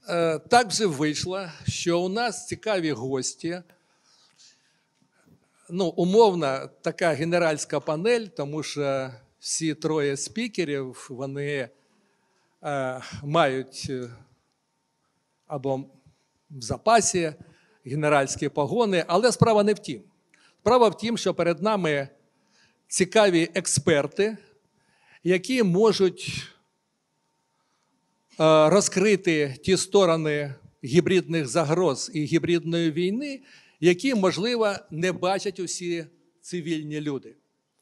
Так вже вийшло, що у нас цікаві гості. Умовно, така генеральська панель, тому що всі троє спікерів, вони мають або в запасі генеральські погони, але справа не в тім. Справа в тім, що перед нами цікаві експерти, які можуть розкрити ті сторони гібридних загроз і гібридної війни, які, можливо, не бачать усі цивільні люди.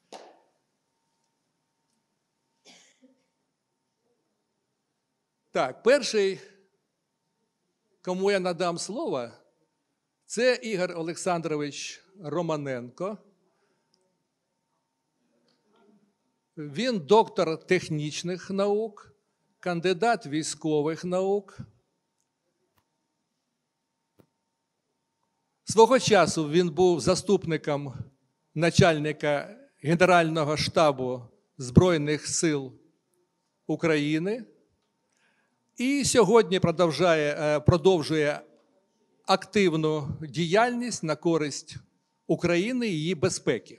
Так, перший, кому я надам слово, це Ігор Олександрович Романенко. Він доктор технічних наук, кандидат військових наук. Свого часу він був заступником начальника Генерального штабу Збройних сил України і сьогодні продовжує активну діяльність на користь України і її безпеки.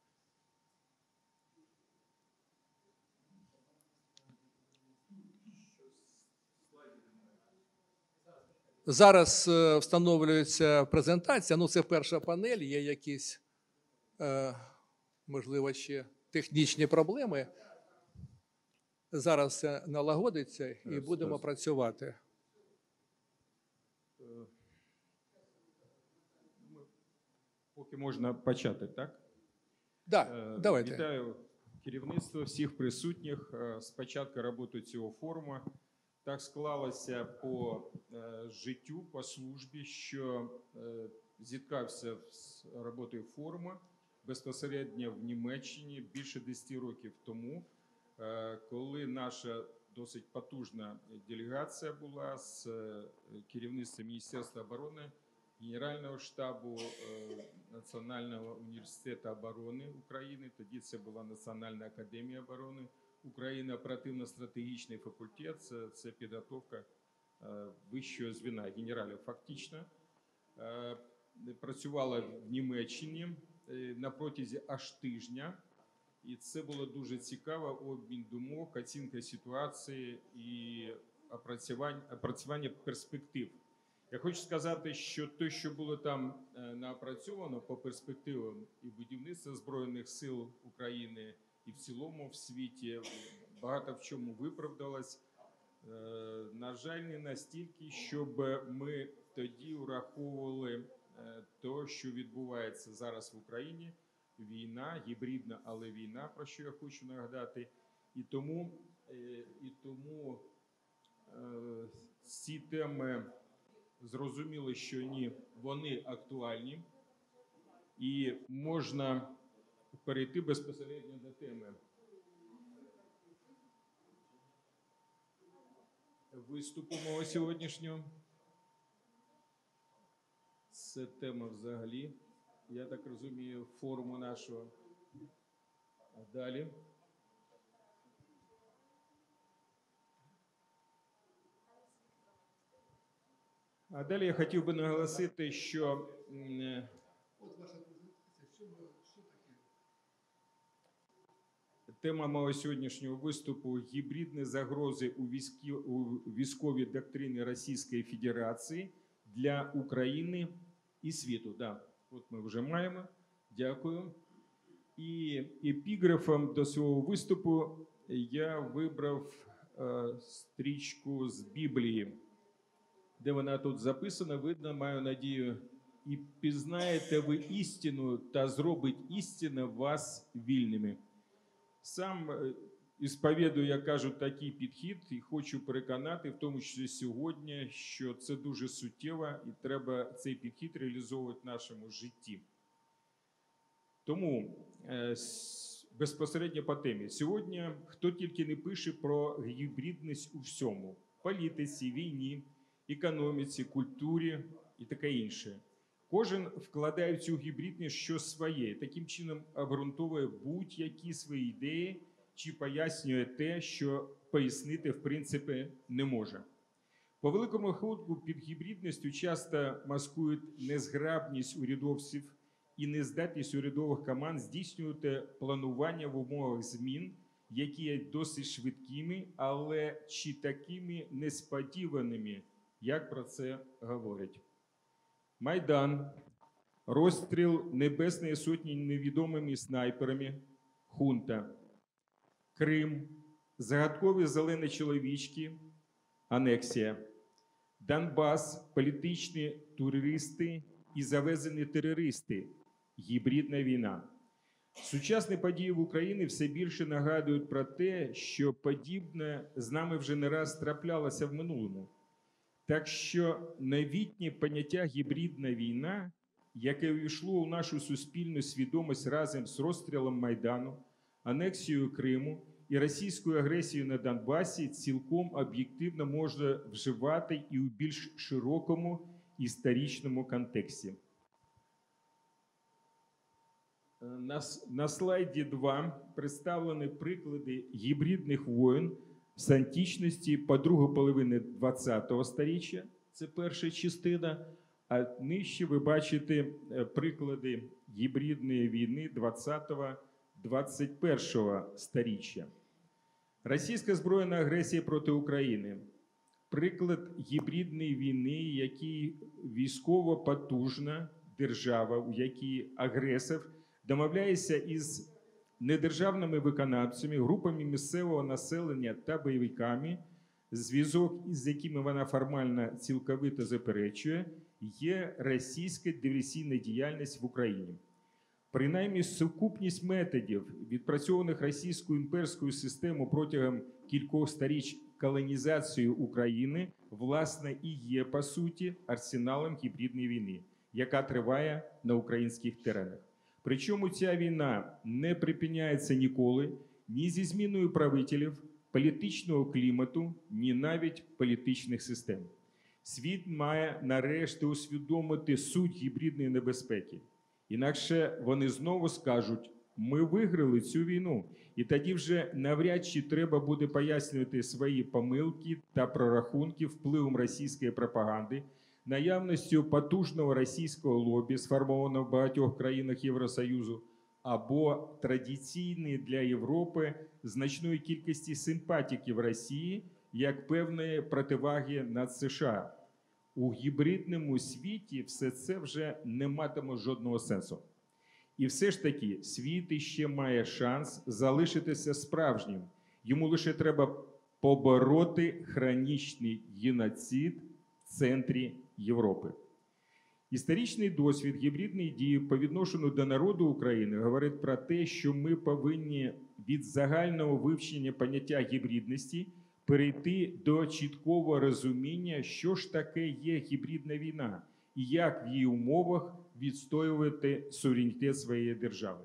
Зараз встановлюється презентація, це перша панель, є якісь, можливо, ще технічні проблеми. Зараз все налагодиться і будемо працювати. Поки можна почати, так? Так, давайте. Вітаю керівництво, всіх присутніх з початку роботи цього форуму. Так склалося по життю, по службі, що зіткався з роботою форуму безпосередньо в Німеччині більше 10 років тому, коли наша досить потужна делегація була з керівництва Міністерства оборони, Генерального штабу Національного університету оборони України, тоді це була Національна академія оборони України, оперативно-стратегічний факультет, це підготовка вищого звіна генералів. Фактично працювала в Німеччині на протязі аж тижня, і це було дуже цікаво, обмін думок, оцінка ситуації і опрацювання перспектив. Я хочу сказати, що те, що було там напрацьовано по перспективам і будівництва Збройних сил України, і в цілому в світі, багато в чому виправдалось. На жаль, не настільки, щоб ми тоді враховували те, що відбувається зараз в Україні. Війна, гібридна, але війна, про що я хочу нагадати. І тому ці теми зрозуміли, що вони актуальні. І можна перейти безпосередньо до теми. Виступу мого сьогоднішнього. Це тема взагалі, я так розумію, форуму нашого. А далі. Я хотів би наголосити, що тема мого сьогоднішнього виступу – гібридні загрози у військовій доктрині Російської Федерації для України і світу. Да, от ми вже маємо. Дякую. І епіграфом до свого виступу я вибрав стрічку з Біблії, де вона тут записана, видно, маю надію. «І пізнаєте ви істину, та зробить істина вас вільними». Сам ісповідую, я кажу, такий підхід і хочу переконати, в тому числі сьогодні, що це дуже суттєво і треба цей підхід реалізовувати в нашому житті. Тому безпосередньо по темі. Сьогодні хто тільки не пише про гібридність у всьому – політиці, війні, економіці, культурі і таке інше. Кожен вкладає в цю гібридність щось своє, таким чином обґрунтовує будь-які свої ідеї чи пояснює те, що пояснити в принципі не може. По великому рахунку під гібридністю часто маскують незграбність урядовців і нездатність урядових команд здійснювати планування в умовах змін, які є досить швидкими, але чи такими несподіваними, як про це говорять. Майдан, розстріл Небесної Сотні невідомими снайперами, хунта, Крим, загадкові зелені чоловічки, анексія, Донбас, політичні туристи і завезені терористи, гібридна війна. Сучасні події в Україні все більше нагадують про те, що подібне з нами вже не раз траплялося в минулому. Так що новітнє поняття гібридна війна, яке увійшло у нашу суспільну свідомість разом з розстрілом Майдану, анексією Криму і російською агресією на Донбасі, цілком об'єктивно можна вживати і у більш широкому історичному контексті. На слайді 2 представлені приклади гібридних воєн з античності по другу половину ХХ століття, це перша частина, а нижче ви бачите приклади гібридної війни 20-21 сторіччя. Російська збройна агресія проти України. Приклад гібридної війни, який військово потужна держава, у якій агресор домовляється із недержавними виконавцями, групами місцевого населення та бойовиками, зв'язок із якими вона формально цілковито заперечує, є російська диверсійна діяльність в Україні. Принаймні, сукупність методів, відпрацьованих російською імперською системою протягом кількох сторіч колонізації України, власне, і є, по суті, арсеналом гібридної війни, яка триває на українських теренах. Причому ця війна не припиняється ніколи ні зі зміною правителів, політичного клімату, ні навіть політичних систем. Світ має нарешті усвідомити суть гібридної небезпеки. Інакше вони знову скажуть, ми виграли цю війну, і тоді вже навряд чи треба буде пояснювати свої помилки та прорахунки впливом російської пропаганди, наявністю потужного російського лобі, сформованого в багатьох країнах Євросоюзу, або традиційної для Європи значної кількості симпатиків Росії як певної противаги над США. У гібридному світі все це вже не матиме жодного сенсу. І все ж таки, світ іще має шанс залишитися справжнім. Йому лише треба побороти хронічний геноцид в центрі Європи. Історичний досвід гібридної дії по відношенню до народу України говорить про те, що ми повинні від загального вивчення поняття гібридності перейти до чіткого розуміння, що ж таке є гібридна війна і як в її умовах відстоювати суверенітет своєї держави.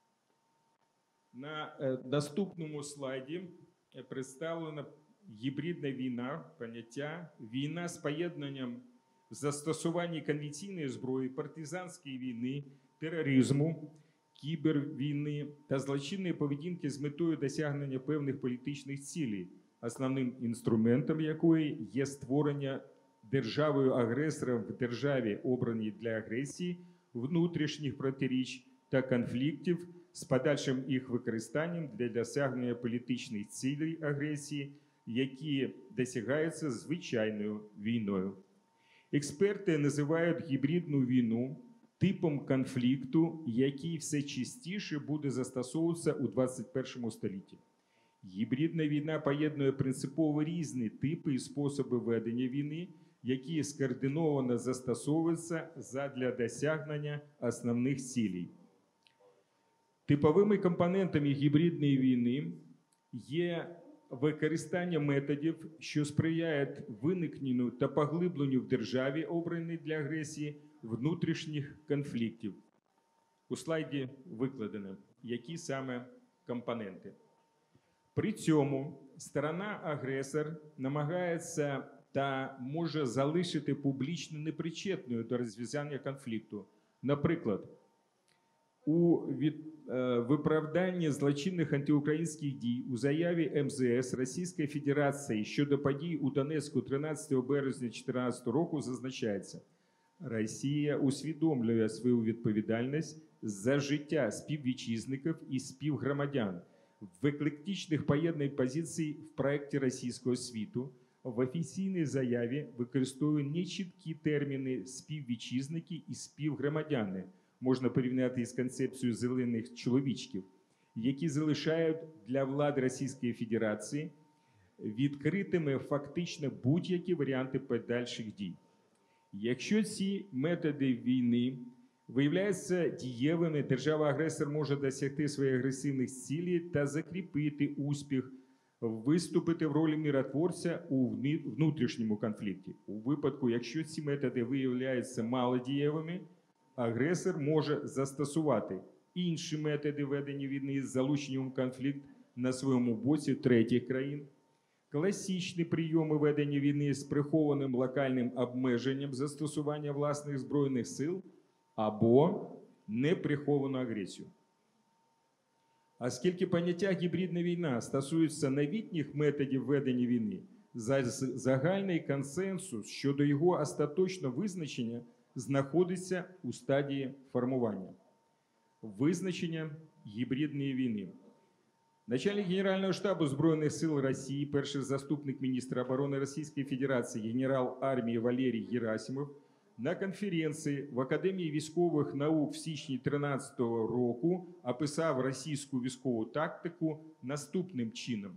На наступному слайді представлена гібридна війна, поняття війна з поєднанням застосування конвенційної зброї, партизанської війни, тероризму, кібервійни та злочинної поведінки з метою досягнення певних політичних цілей, основним інструментом якої є створення державою-агресором в державі, обраній для агресії, внутрішніх протиріч та конфліктів з подальшим їх використанням для досягнення політичних цілей агресії, які досягаються звичайною війною. Експерти називають гібридну війну типом конфлікту, який все частіше буде застосовуватися у 21 столітті. Гібридна війна поєднує принципово різні типи і способи ведення війни, які скоординовано застосовуються задля досягнення основних цілей. Типовими компонентами гібридної війни є використання методів, що сприяють виникненню та поглибленню в державі, обраній для агресії, внутрішніх конфліктів. У слайді викладено, які саме компоненти. При цьому сторона-агресор намагається та може залишити публічно непричетною до розв'язання конфлікту. Наприклад, у виправдання злочинних антиукраїнських дій у заяві МЗС Російської Федерації щодо подій у Донецьку 13 березня 2014 року зазначається: Росія усвідомлює свою відповідальність за життя співвітчизників і співгромадян в еклектичних поєднаних позицій в проєкті російського світу. В офіційній заяві використовує нечіткі терміни співвітчизники і співгромадяни. Можна порівняти із концепцією зелених чоловічків, які залишають для влади Російської Федерації відкритими фактично будь-які варіанти подальших дій. Якщо ці методи війни виявляються дієвими, держава-агресор може досягти своїх агресивних цілей та закріпити успіх, виступити в ролі миротворця у внутрішньому конфлікті. У випадку, якщо ці методи виявляються малодієвими, агресор може застосувати інші методи ведення війни з залученням в конфлікт на своєму боці третіх країн, класичні прийоми ведення війни з прихованим локальним обмеженням застосування власних збройних сил або неприховану агресію. Оскільки поняття гібридна війна стосується новітніх методів ведення війни, загальний консенсус щодо його остаточного визначення знаходиться у стадії формування. Визначення гібридної війни. Начальник Генерального штабу Збройних сил Росії, перший заступник міністра оборони Російської Федерації, генерал армії Валерій Герасимов на конференції в Академії військових наук в січні 2013 року описав російську військову тактику наступним чином.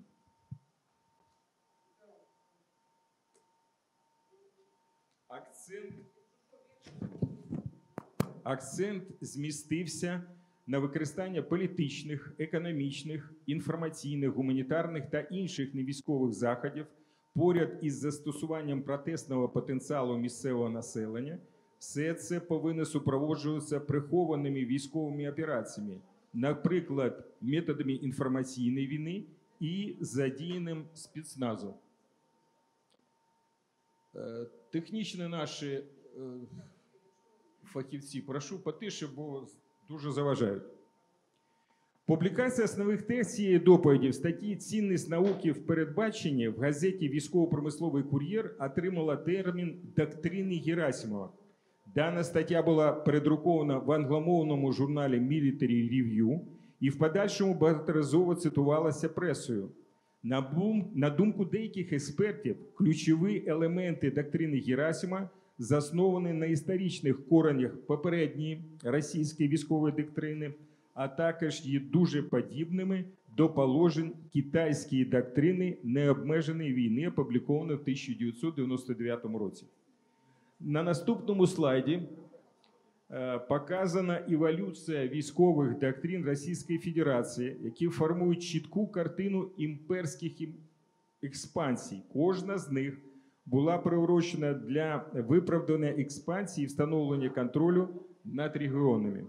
Акцент змістився на використання політичних, економічних, інформаційних, гуманітарних та інших невійськових заходів поряд із застосуванням протестного потенціалу місцевого населення. Все це повинно супроводжуватися прихованими військовими операціями, наприклад, методами інформаційної війни і задіянням спецназу. Технічні наші фахівці, прошу потише, бо дуже заважають. Публікація основних тез цієї доповіді в статті «Цінність науки в передбаченні» в газеті «Військово-промисловий кур'єр» отримала термін «доктрини Герасимова». Дана стаття була передрукована в англомовному журналі Military Review і в подальшому багаторазово цитувалася пресою. На думку деяких експертів, ключові елементи доктрини Герасимова засновані на історичних коренях попередньої російської військової доктрини, а також є дуже подібними до положень китайської доктрини необмеженої війни, опублікованої в 1999 році. На наступному слайді показана еволюція військових доктрин Російської Федерації, які формують чітку картину імперських експансій. Кожна з них була приурочена для виправдання експансії і встановлення контролю над регіонами.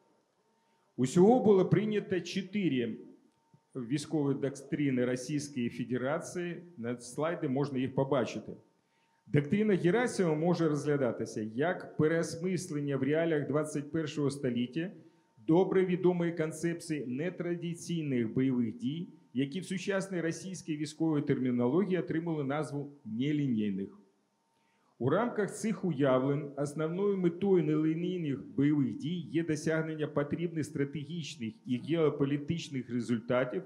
Усього було прийнято 4 військові доктрини Російської Федерації. На слайді можна їх побачити. Доктрина Герасимова може розглядатися як переосмислення в реаліях 21 століття добре відомої концепції нетрадиційних бойових дій, які в сучасній російській військовій термінології отримали назву нелінійних. У рамках цих уявлень основною метою нелінійних бойових дій є досягнення потрібних стратегічних і геополітичних результатів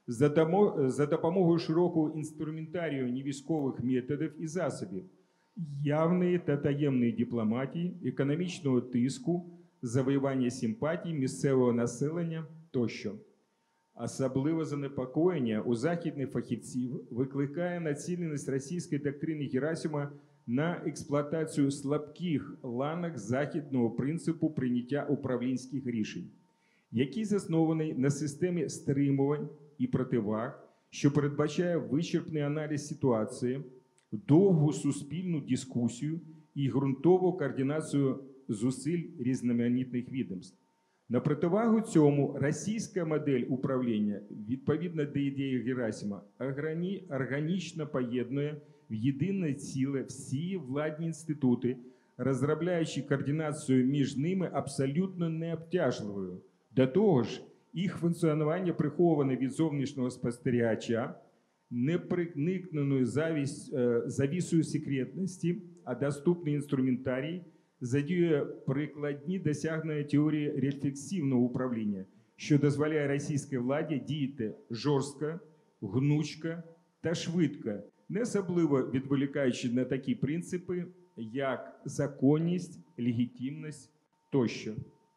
за допомогою широкого інструментарію невійськових методів і засобів, явної та таємної дипломатії, економічного тиску, завоювання симпатій місцевого населення тощо. Особливе занепокоєння у західних фахівців викликає націленість російської доктрини Герасимова на експлуатацію слабких ланок західного принципу прийняття управлінських рішень, який заснований на системі стримувань і противаг, що передбачає вичерпний аналіз ситуації, довгу суспільну дискусію і ґрунтову координацію зусиль різноманітних відомств. На противагу цьому російська модель управління, відповідно до ідеї Герасимова, органічно поєднує в єдине ціле всі владні інститути, розробляючи координацію між ними абсолютно необтяжливою. До того ж, Їх функціонування приховане від зовнішнього спостерігача, непроникненою завісою секретності, а доступний інструментарій задіює прикладні досягнення теорії рефлексивного управління, що дозволяє російській владі діяти жорстко, гнучко та швидко, не особливо відволікаючи на такі принципи, як законність, легітимність тощо.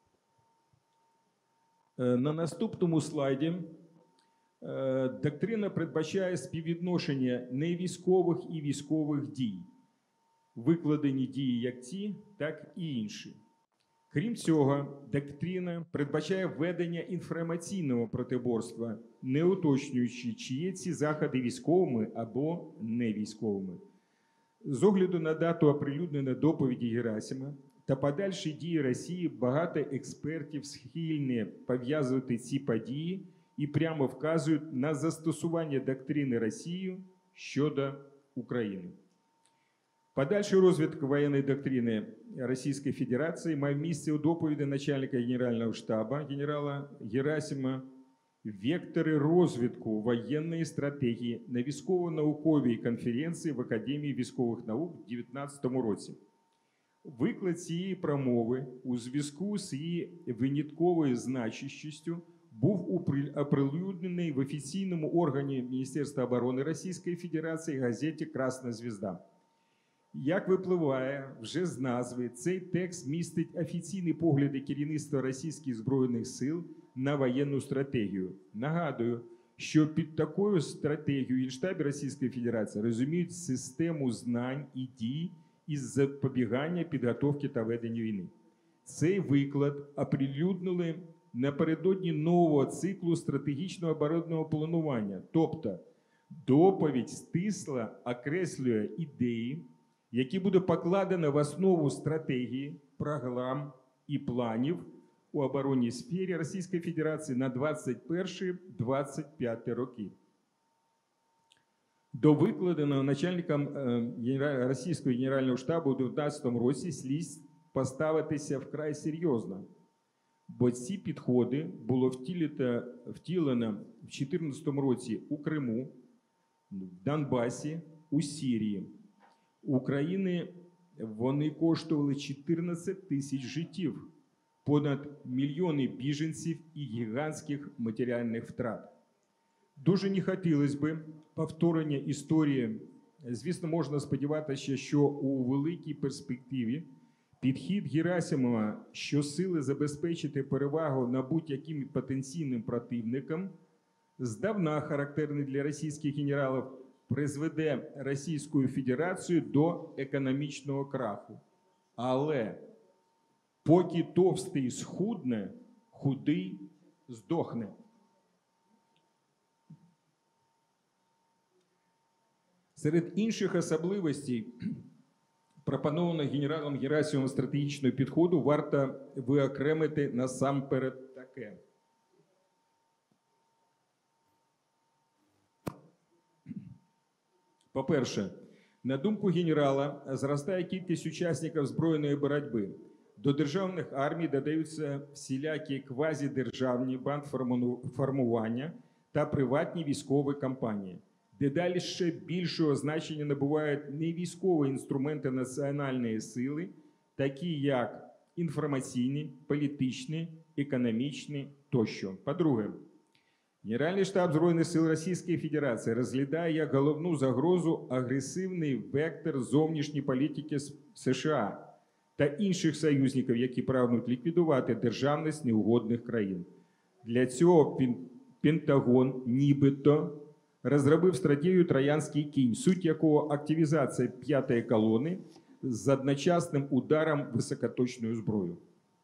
На наступному слайді доктрина передбачає співвідношення невійськових і військових дій, викладені дії як ті, так і інші. Крім цього, доктрина передбачає введення інформаційного протиборства, не уточнюючи, чи є ці заходи військовими або невійськовими. З огляду на дату оприлюднення доповіді Герасима та подальші дії Росії, багато експертів схильні пов'язувати ці події і прямо вказують на застосування доктрини Росією щодо України. Подальший розвиток воєнної доктрини Російської Федерації має місце у доповіді начальника Генерального штабу генерала Герасима «Вектори розвитку воєнної стратегії» на військово-науковій конференції в Академії військових наук у 2019 році. Виклад цієї промови у зв'язку з її винятковою значущістю був оприлюднений в офіційному органі Міністерства оборони Російської Федерації газеті «Красна звізда». Як випливає вже з назви, цей текст містить офіційні погляди керівництва російських Збройних сил на воєнну стратегію. Нагадую, що під такою стратегією в Генштабі Російської Федерації розуміють систему знань і дій із запобігання, підготовки та ведення війни. Цей виклад оприлюднили напередодні нового циклу стратегічного оборонного планування. Тобто доповідь стисло окреслює ідеї, які буде покладено в основу стратегії, програм і планів у оборонній сфері Російської Федерації на 21-25 роки. До викладеного начальником Російського Генерального штабу у 2019 році слід поставитися вкрай серйозно, бо ці підходи було втілено в 2014 році у Криму, в Донбасі, у Сирії. України вони коштували 14 тисяч життів, понад мільйони біженців і гігантських матеріальних втрат. Дуже не хотілося б повторення історії. Звісно, можна сподіватися, що у великій перспективі підхід Герасимова, що сили забезпечити перевагу над будь-яким потенційним противником, здавна характерний для російських генералів, призведе Російську Федерацію до економічного краху. Але поки товстий схудне, худий здохне. Серед інших особливостей, пропонованих генералом Герасимовим стратегічного підходу, варто виокремити насамперед таке. По-перше, на думку генерала, зростає кількість учасників збройної боротьби. До державних армій додаються всілякі квазідержавні бандформування та приватні військові кампанії. Дедалі ще більшого значення набувають невійськові інструменти національної сили, такі як інформаційні, політичні, економічні тощо. По-друге, Генеральний штаб Збройних сил Російської Федерації розглядає як головну загрозу агресивний вектор зовнішньої політики США та інших союзників, які прагнуть ліквідувати державність неугодних країн. Для цього Пентагон нібито розробив стратегію «Троянський кінь», суть якого активізація п'ятої колони з одночасним ударом високоточною зброєю.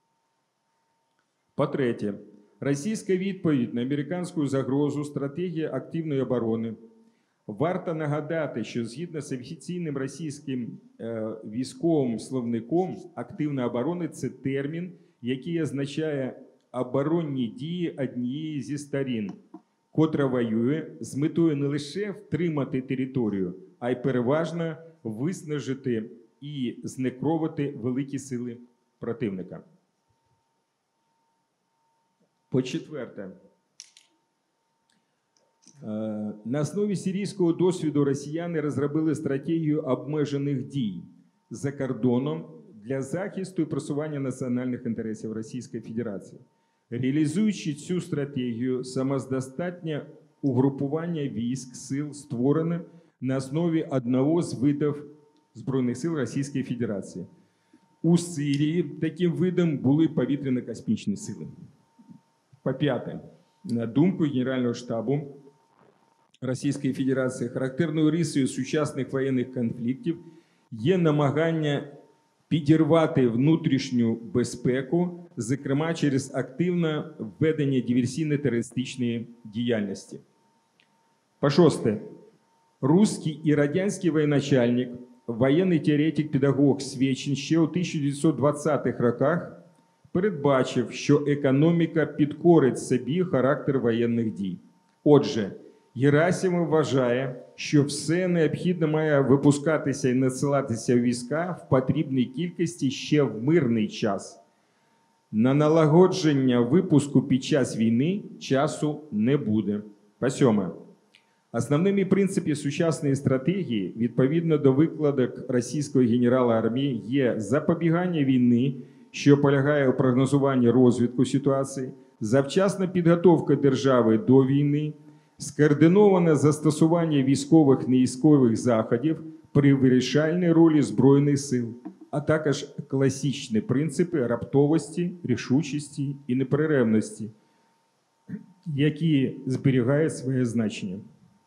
По-третє, російська відповідь на американську загрозу стратегія активної оборони. Варто нагадати, що згідно з офіційним російським військовим словником, активна оборона – це термін, який означає оборонні дії однієї зі сторін, котра воює з метою не лише втримати територію, а й переважно виснажити і знекровити великі сили противника. По-четверте, на основі сирійського досвіду росіяни розробили стратегію обмежених дій за кордоном для захисту і просування національних інтересів Російської Федерації. Реалізуючи цю стратегію, самодостатнє угрупування військ, сил створено на основі одного з видів Збройних сил Російської Федерації. У Сирії таким видом були повітряно-космічні сили. По-п'яте, на думку Генерального штабу Російської Федерації, характерною рисою сучасних воєнних конфліктів є намагання підірвати внутрішню безпеку, зокрема через активне введення диверсійно-терористичної діяльності. По-шосте, русський і радянський воєначальник, воєнний теоретик, педагог Свечин ще у 1920-х роках передбачив, що економіка підкорить собі характер воєнних дій. Отже, Герасимов вважає, що все необхідне має випускатися і надсилатися в війська в потрібній кількості ще в мирний час. На налагодження випуску під час війни часу не буде. По-сьоме, основними принципами сучасної стратегії, відповідно до викладок російського генерала армії, є запобігання війни, що полягає у прогнозуванні розвитку ситуації, завчасна підготовка держави до війни, скоординоване застосування військових невійськових заходів при вирішальній ролі Збройних сил, а також класичні принципи раптовості, рішучості і неперервності, які зберігають своє значення.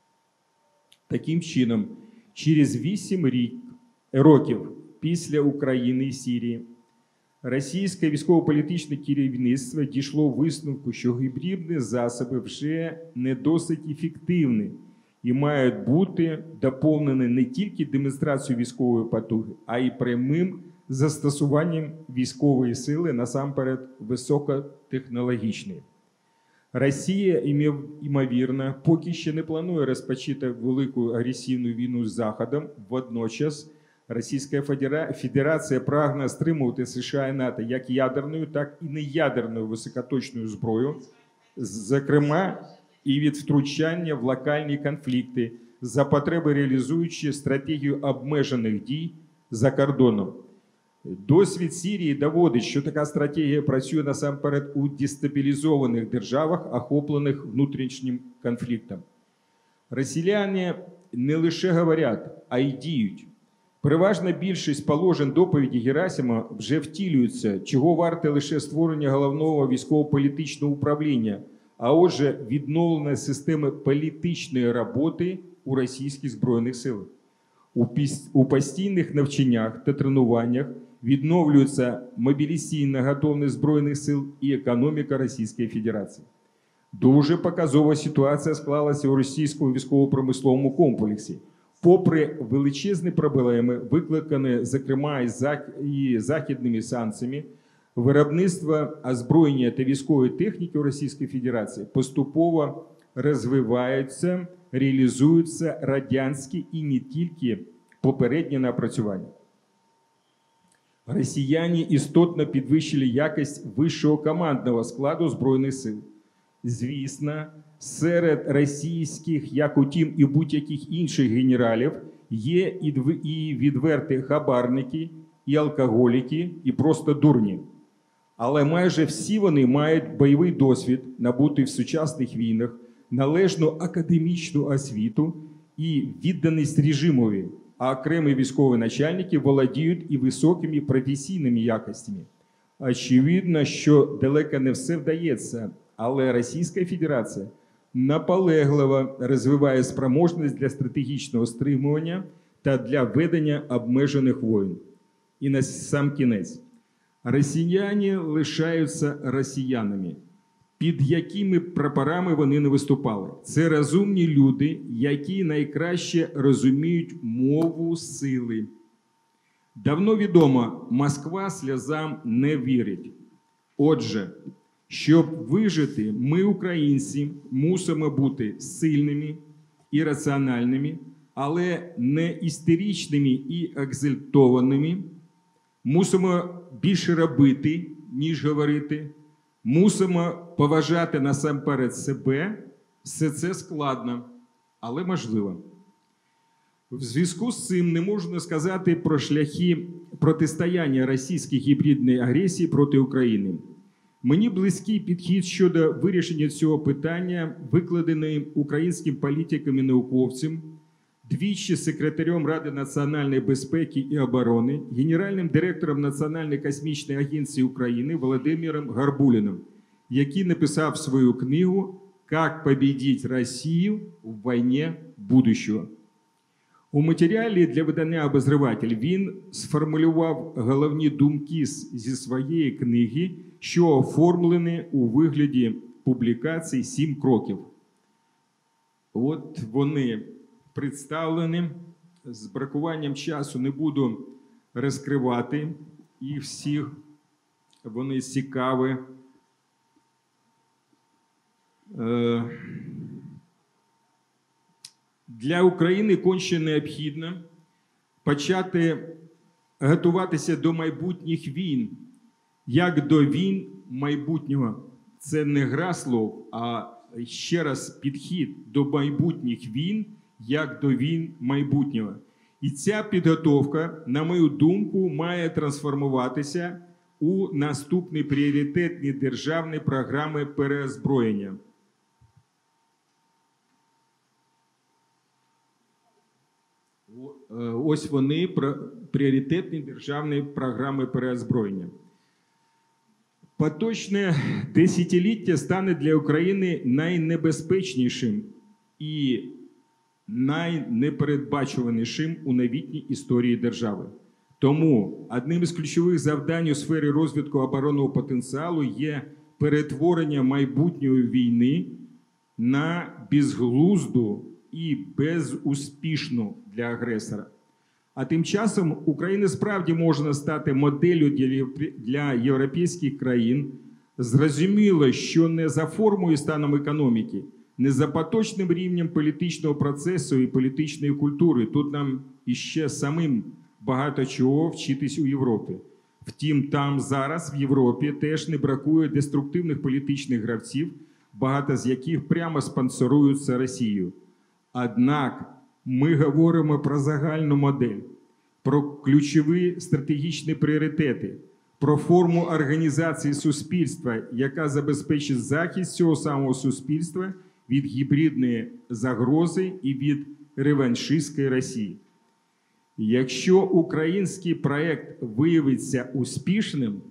Таким чином, через 8 років після України і Сирії російське військово-політичне керівництво дійшло висновку, що гібридні засоби вже не досить ефективні і мають бути доповнені не тільки демонстрацією військової потуги, а й прямим застосуванням військової сили, насамперед високотехнологічної. Росія, ймовірно, поки ще не планує розпочати велику агресивну війну з Заходом. Водночас Російська Федерація прагне стримувати США і НАТО як ядерною, так і неядерною високоточною зброю, зокрема і від втручання в локальні конфлікти, за потреби реалізуючи стратегію обмежених дій за кордоном. Досвід Сирії доводить, що така стратегія працює насамперед у дестабілізованих державах, охоплених внутрішнім конфліктом. Росіяни не лише говорять, а й діють. Переважна більшість положень доповіді Герасимова вже втілюються, чого варте лише створення головного військово-політичного управління, а отже відновлення системи політичної роботи у російських Збройних силах. У постійних навчаннях та тренуваннях відновлюється мобілізаційна готовність Збройних сил і економіка Російської Федерації. Дуже показова ситуація склалася у російському військово-промисловому комплексі. Попри величезні проблеми, викликані, зокрема, і західними санкціями, виробництво озброєння та військової техніки у Російській Федерації поступово розвиваються, реалізуються радянські і не тільки попередні напрацювання. Росіяни істотно підвищили якість вищого командного складу Збройних сил. Звісно, серед російських, як утім і будь-яких інших генералів, є і відверті хабарники, і алкоголіки, і просто дурні. Але майже всі вони мають бойовий досвід, набутий в сучасних війнах, належну академічну освіту і відданість режимові, а окремі військові начальники володіють і високими професійними якостями. Очевидно, що далеко не все вдається, але Російська Федерація наполегливо розвиває спроможність для стратегічного стримування та для ведення обмежених воєн. І на сам кінець. Росіяни лишаються росіянами, під якими прапорами вони не виступали. Це розумні люди, які найкраще розуміють мову сили. Давно відомо, Москва сльозам не вірить. Отже, щоб вижити, ми, українці, мусимо бути сильними і раціональними, але не істеричними і екзальтованими. Мусимо більше робити, ніж говорити, Мусимо поважати насамперед себе. Все це складно, але можливо. В зв'язку з цим не можна сказати про шляхи протистояння російській гібридній агресії проти України. Мені близький підхід щодо вирішення цього питання, викладений українським політиком і науковцем, двічі секретарем Ради національної безпеки і оборони, генеральним директором Національної космічної агенції України Володимиром Гарбуліним, який написав свою книгу «Как победить Росію в війні будущего». У матеріалі для видання «Обозреватель» він сформулював головні думки зі своєї книги, що оформлені у вигляді публікацій «7 кроків». От вони представлені. З бракуванням часу не буду розкривати їх всіх. Вони цікаві. Для України конче необхідно почати готуватися до майбутніх війн, як до війн майбутнього. Це не гра слов, а ще раз підхід до майбутніх війн, як до війн майбутнього. І ця підготовка, на мою думку, має трансформуватися у наступні пріоритетні державні програми переозброєння. Ось вони, пріоритетні державні програми переозброєння. Поточне десятиліття стане для України найнебезпечнішим і найнепередбачуванішим у новітній історії держави. Тому одним із ключових завдань у сфері розвитку оборонного потенціалу є перетворення майбутньої війни на безглузду і безуспішну для агресора. А тим часом Україна справді може стати моделлю для європейських країн. Зрозуміло, що не за формою і станом економіки, не за поточним рівнем політичного процесу і політичної культури. Тут нам іще самим багато чого вчитись у Європі. Втім, там зараз, в Європі, теж не бракує деструктивних політичних гравців, багато з яких прямо спонсоруються Росією. Однак ми говоримо про загальну модель, про ключові стратегічні пріоритети, про форму організації суспільства, яка забезпечить захист цього самого суспільства від гібридної загрози і від реваншистської Росії. Якщо український проєкт виявиться успішним,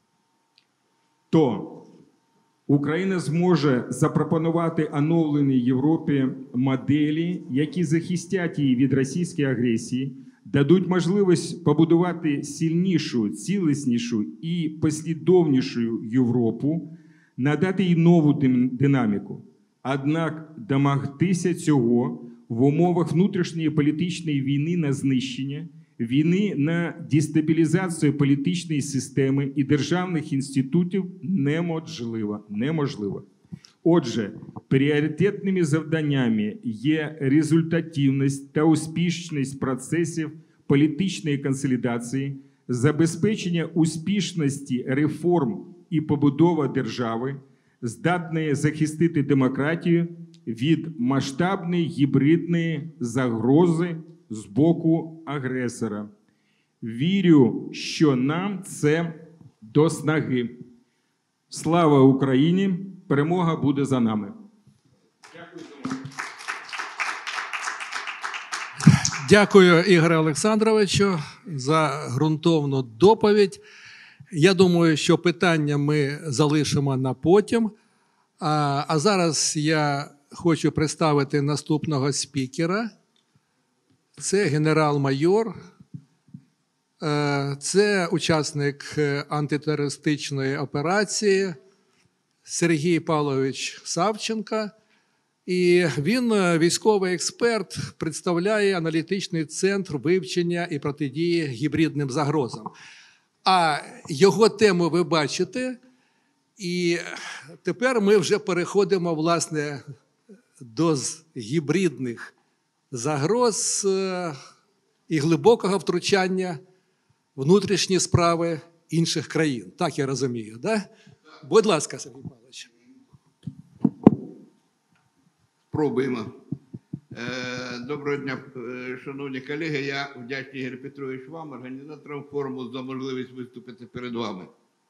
то Україна зможе запропонувати оновленій Європі моделі, які захистять її від російської агресії, дадуть можливість побудувати сильнішу, ціліснішу і послідовнішу Європу, надати їй нову динаміку. Однак домогтися цього в умовах внутрішньої політичної війни на знищення, війни на дестабілізацію політичної системи і державних інститутів неможливо. Отже, пріоритетними завданнями є результативність та успішність процесів політичної консолідації, забезпечення успішності реформ і побудова держави, здатної захистити демократію від масштабної гібридної загрози з боку агресора. Вірю, що нам це до снаги. Слава Україні! Перемога буде за нами. Дякую за увагу. Дякую, Ігоре Олександровичу, за ґрунтовну доповідь. Я думаю, що питання ми залишимо на потім. А зараз я хочу представити наступного спікера. Це генерал-майор, це учасник антитерористичної операції Сергій Павлович Савченко. І він військовий експерт, представляє аналітичний центр вивчення і протидії гібридним загрозам. А його тему ви бачите. І тепер ми вже переходимо, власне, до гібридних загроз і глибокого втручання в внутрішні справи інших країн. Так я розумію, да? Будь ласка, Сергій Павлович. Пробуємо. Доброго дня, шановні колеги. Я вдячний, Ігор Петрович, вам, організаторам форуму, за можливість виступити перед вами.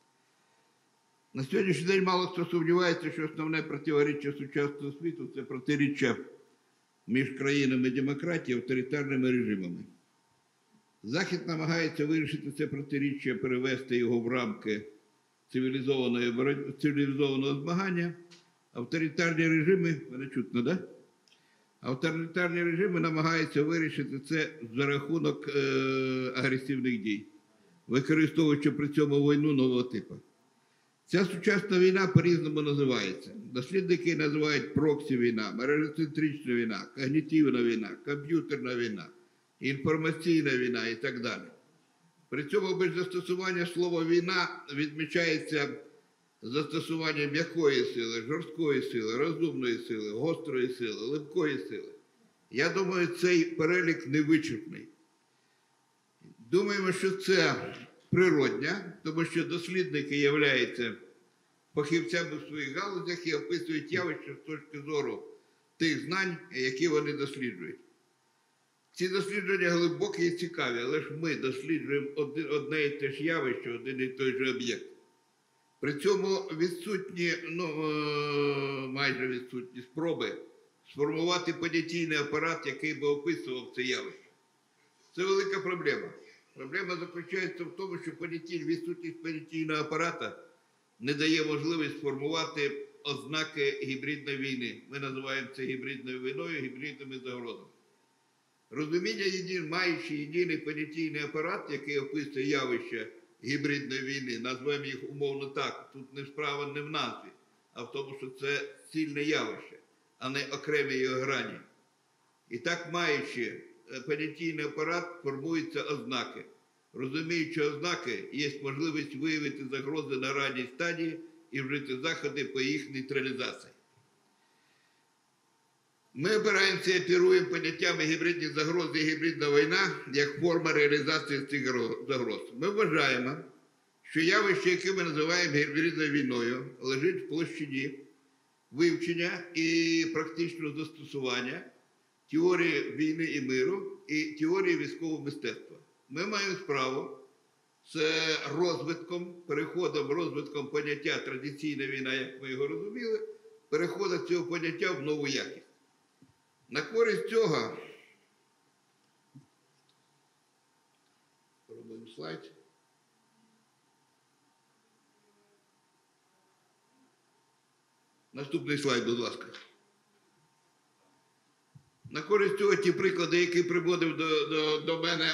На сьогоднішній день мало хто сумнівається, що основне протиріччя сучасного світу – це протиріччя між країнами демократії і авторитарними режимами. Захід намагається вирішити це протиріччя, перевести його в рамки цивілізованого змагання. Авторитарні режими, мене чутно, да? Авторитарні режими намагаються вирішити це за рахунок агресивних дій, використовуючи при цьому війну нового типу. Ця сучасна війна по-різному називається. Дослідники називають проксі-війна, мережоцентрична війна, когнітивна війна, комп'ютерна війна, інформаційна війна і так далі. При цьому без застосування слова «війна» відмічається застосування м'якої сили, жорсткої сили, розумної сили, гострої сили, липкої сили. Я думаю, цей перелік невичерпний. Думаємо, що це природня, тому що дослідники являються фахівцями в своїх галузях і описують явища з точки зору тих знань, які вони досліджують. Ці дослідження глибокі і цікаві, але ж ми досліджуємо одне і те ж явище, один і той же об'єкт. При цьому відсутні, майже відсутні спроби сформувати понятійний апарат, який би описував це явище. Це велика проблема. Проблема заключається в тому, що відсутність понятійного апарата не дає можливість сформувати ознаки гібридної війни. Ми називаємо це гібридною війною, гібридними загрозами. Розуміння, маючи єдиний понятійний апарат, який описує явище гібридної війни, назвемо їх умовно так, тут не справа не в назві, а в тому, що це цільне явище, а не окремі його грані. І так, маючи понятійний апарат, формуються ознаки. Розуміючи ознаки, є можливість виявити загрози на ранній стадії і вжити заходи по їх нейтралізації. Ми опираємося і оперуємо поняттями гібридні загрози і гібридна війна як форма реалізації цих загроз. Ми вважаємо, що явище, яке ми називаємо гібридною війною, лежить в площині вивчення і практичного застосування теорії війни і миру і теорії військового мистецтва. Ми маємо справу з розвитком поняття традиційна війна, як ми його розуміли, переходу цього поняття в нову якість. На користь цього, робимо слайд. Наступний слайд, будь ласка. На користь цього ті приклади, які приводив до мене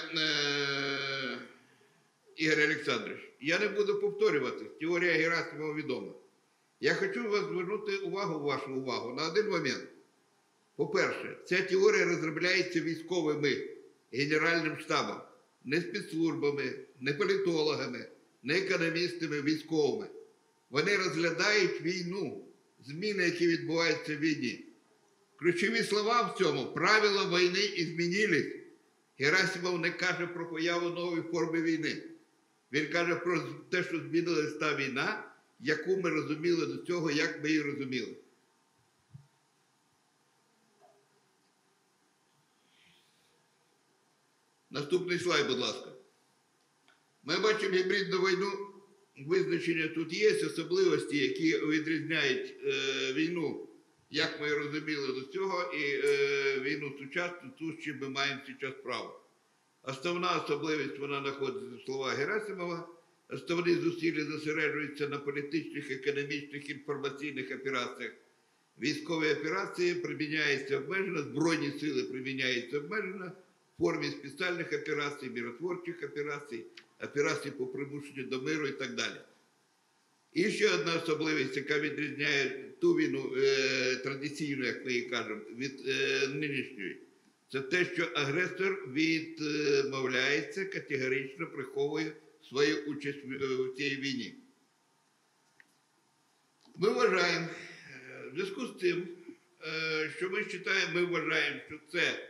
Ігор Олександрович. Я не буду повторювати, теорія Герасимова відома. Я хочу вас звернути вашу увагу на один момент. По-перше, ця теорія розробляється військовими Генеральним штабом, не спецслужбами, не політологами, не економістами, військовими. Вони розглядають війну, зміни, які відбуваються в війні. Ключові слова в цьому – правила війни і змінились. Герасимов не каже про появу нової форми війни. Він каже про те, що змінилась та війна, яку ми розуміли до цього, як ми її розуміли. Наступний слайд, будь ласка. Ми бачимо гібридну війну, визначення тут є, особливості, які відрізняють війну, як ми її розуміли до цього, і війну сучасну, ту, з чим ми маємо зараз справу. Основна особливість, вона знаходиться в словах Герасимова. Основні зусилля зосереджуються на політичних, економічних, інформаційних операціях. Військові операції приміняються обмежено, збройні сили приміняються обмежено, в формі спеціальних операцій, миротворчих операцій, операцій по примушенню до миру і так далі. І ще одна особливість, яка відрізняє ту війну традиційну, як ми її кажемо, від нинішньої, це те, що агресор відмовляється, категорично приховує свою участь в цій війні. Ми вважаємо, в зв'язку з тим, що ми вважаємо, що це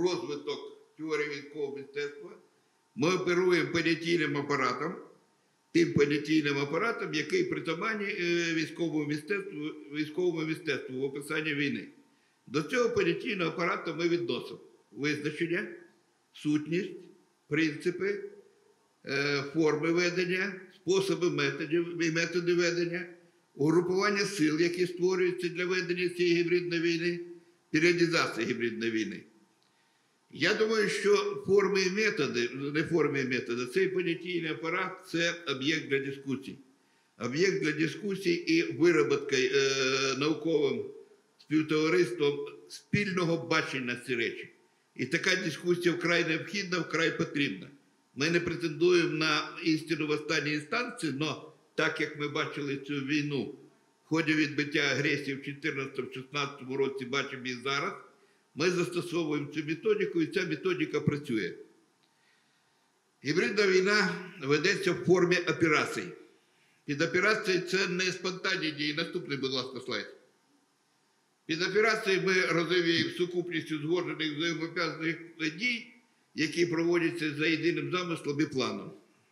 розвиток теорії військового мистецтва, ми оперуємо понятійним апаратом, тим понятійним апаратом, який притаманні військовому мистецтву в описанні війни. До цього понятійного апарату ми відносимо визначення, сутність, принципи, форми ведення, способи методи ведення, угрупування сил, які створюються для ведення цієї гібридної війни, періодизація гібридної війни. Я думаю, що форми і методи, не форми і методи, цей понятійний апарат – це об'єкт для дискусій. Об'єкт для дискусій і вироботки науковим співтовариством спільного бачення на ці речі. І така дискусія вкрай необхідна, вкрай потрібна. Ми не претендуємо на істину в останній інстанції, але так як ми бачили цю війну в ході відбиття агресії в 2014-2016 році, бачимо і зараз, ми застосовуємо цю методику, і ця методика працює. Гібридна війна ведеться в формі операцій. Під операцією це не спонтанні дії. Наступний, будь ласка, слайд. Під операцією ми розуміємо сукупність узгоджених взаємопов'язаних дій, які проводяться за єдиним замислом і планом.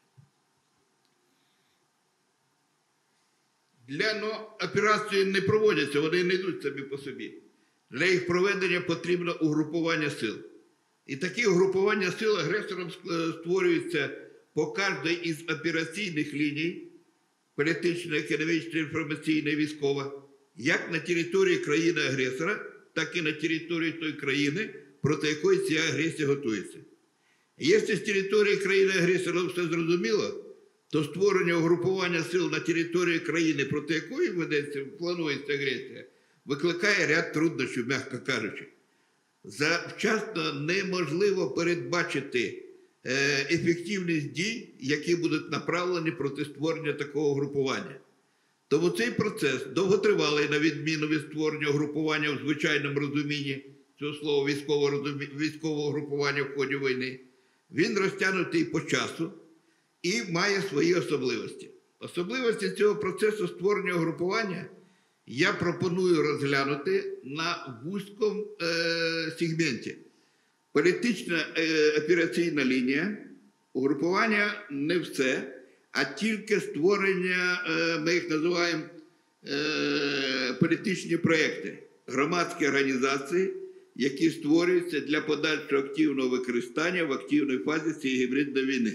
Операції не проводяться, вони не йдуть самі по собі. Для їх проведення потрібно угрупування сил. І такі угрупування сил агресором створюються по кожній із операційних ліній, політична, економічна, інформаційна, військова, як на території країни-агресора, так і на території тої країни, проти якої ця агресія готується. І якщо з території країни-агресора все зрозуміло, то створення угрупування сил на території країни, проти якої планується агресія, викликає ряд труднощів, м'яко кажучи. Завчасно неможливо передбачити ефективність дій, які будуть направлені проти створення такого угрупування. Тому цей процес довготривалий, на відміну від створення угрупування в звичайному розумінні цього слова військового угрупування в ході війни. Він розтягнутий по часу і має свої особливості. Особливості цього процесу створення угрупування я пропоную розглянути на вузькому сегменті. Політична операційна лінія, угрупування не все, а тільки створення, ми їх називаємо політичні проекти, громадські організації, які створюються для подальшого активного використання в активній фазі цієї гібридної війни.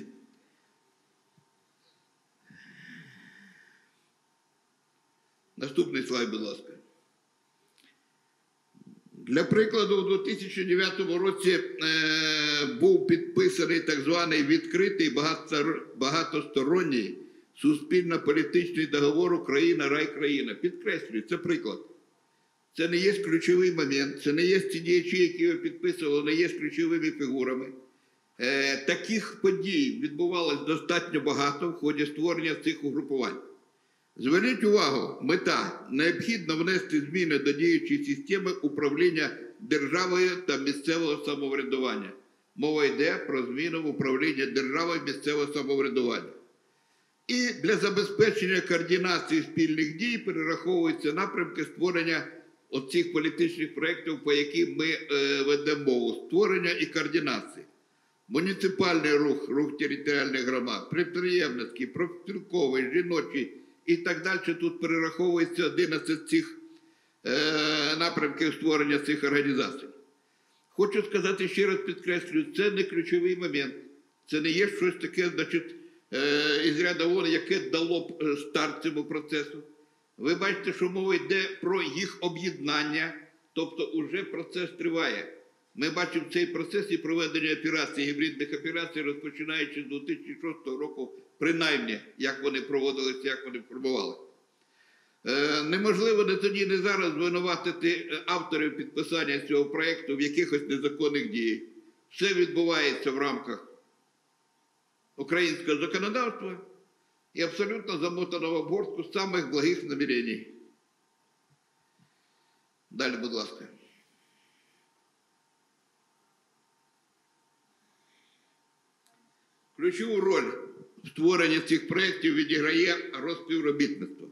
Наступний слайд, будь ласка. Для прикладу, у 2009 році був підписаний так званий відкритий багатосторонній суспільно-політичний договор Україна-Рай-країна. Підкреслюю, це приклад. Це не є ключовий момент, це не є ті діячі, які його підписували, не є ключовими фігурами. Таких подій відбувалось достатньо багато в ході створення цих угрупувань. Зверніть увагу, мета – необхідно внести зміни до діючої системи управління державою та місцевого самоврядування. Мова йде про зміну в управління державою і місцевого самоврядування. І для забезпечення координації спільних дій перераховуються напрямки створення оцих політичних проєктів, по яким ми ведемо мову. Створення і координації. Муніципальний рух, рух територіальних громад, підприємницький, профспілковий, жіночий і так далі. Тут перераховується 11 цих напрямків створення цих організацій. Хочу сказати, ще раз підкреслюю, це не ключовий момент. Це не є щось таке, значить, із ряду вон, яке дало б старт цьому процесу. Ви бачите, що мова йде про їх об'єднання, тобто уже процес триває. Ми бачимо цей процес і проведення операцій, гібридних операцій, розпочинаючи з 2006 року, принаймні, як вони проводилися, як вони формували. Неможливо не тоді, не зараз звинуватити авторів підписання цього проєкту в якихось незаконних діях. Все відбувається в рамках українського законодавства і абсолютно замотано в обгортку самих благих намірень. Далі, будь ласка. Ключову роль в створенні цих проєктів відіграє розпівробітництво.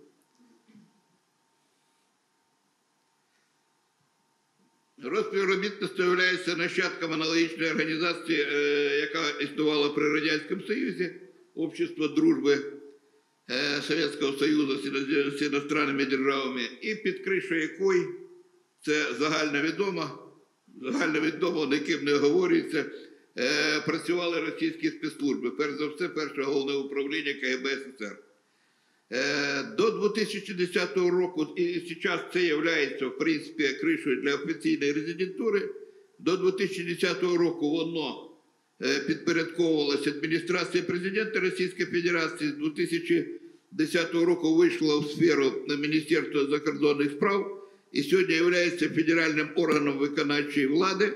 Розпівробітництво є нащадком аналогічної організації, яка існувала при Радянському Союзі, Общество дружби Советского Союзу з іностранними державами, і під кришою якої, це загальновідомо, ніким не говориться, працювали російські спецслужби, перш за все, перше головне управління КГБ СССР. До 2010 року, і зараз це є, в принципі, кришою для офіційної резидентури, до 2010 року воно підпорядковувалося адміністрації президента Російської Федерації, з 2010 року вийшло в сферу Міністерства закордонних справ і сьогодні є федеральним органом виконавчої влади,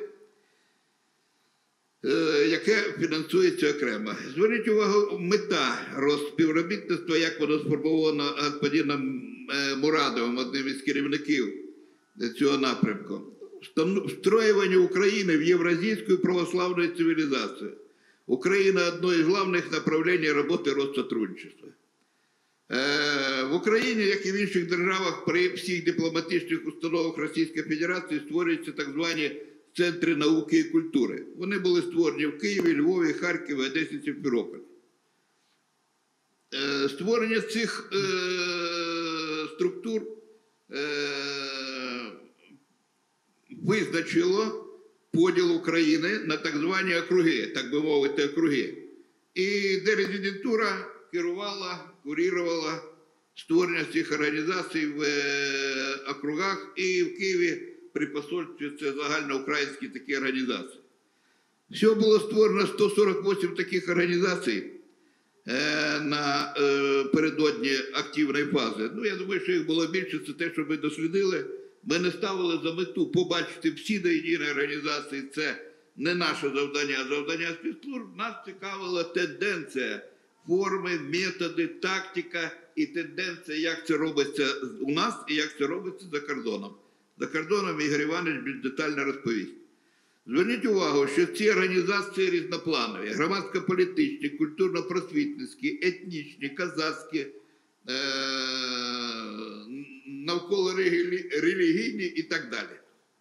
яке фінансується окремо. Зверніть увагу, мета співробітництва, як воно сформовано господином Мурадовим, одним із керівників цього напрямку. Встроювання України в євразійську православну цивілізацію. Україна – одно із головних направлень роботи Россотрудничества. В Україні, як і в інших державах, при всіх дипломатичних установах Російської Федерації створюються так звані центри науки і культури. Вони були створені в Києві, Львові, Харкові, Одесі, Сімферополі. Створення цих структур визначило поділ України на так звані округи, так би мовити, округи. І де резидентура керувала, курувала створення цих організацій в округах, і в Києві при посольстві це загальноукраїнські такі організації. Всього було створено 148 таких організацій напередодні активної фази. Ну, я думаю, що їх було більше, це те, що ми дослідили. Ми не ставили за мету побачити всі до єдиної організації, це не наше завдання, а завдання спецслужб. Нас цікавила тенденція, форми, методи, тактика і тенденція, як це робиться у нас і як це робиться за кордоном. За кордоном Ігор Іванович більш детально розповість. Зверніть увагу, що ці організації різнопланові, громадсько-політичні, культурно-просвітницькі, етнічні, козацькі, навколо релігійні і так далі.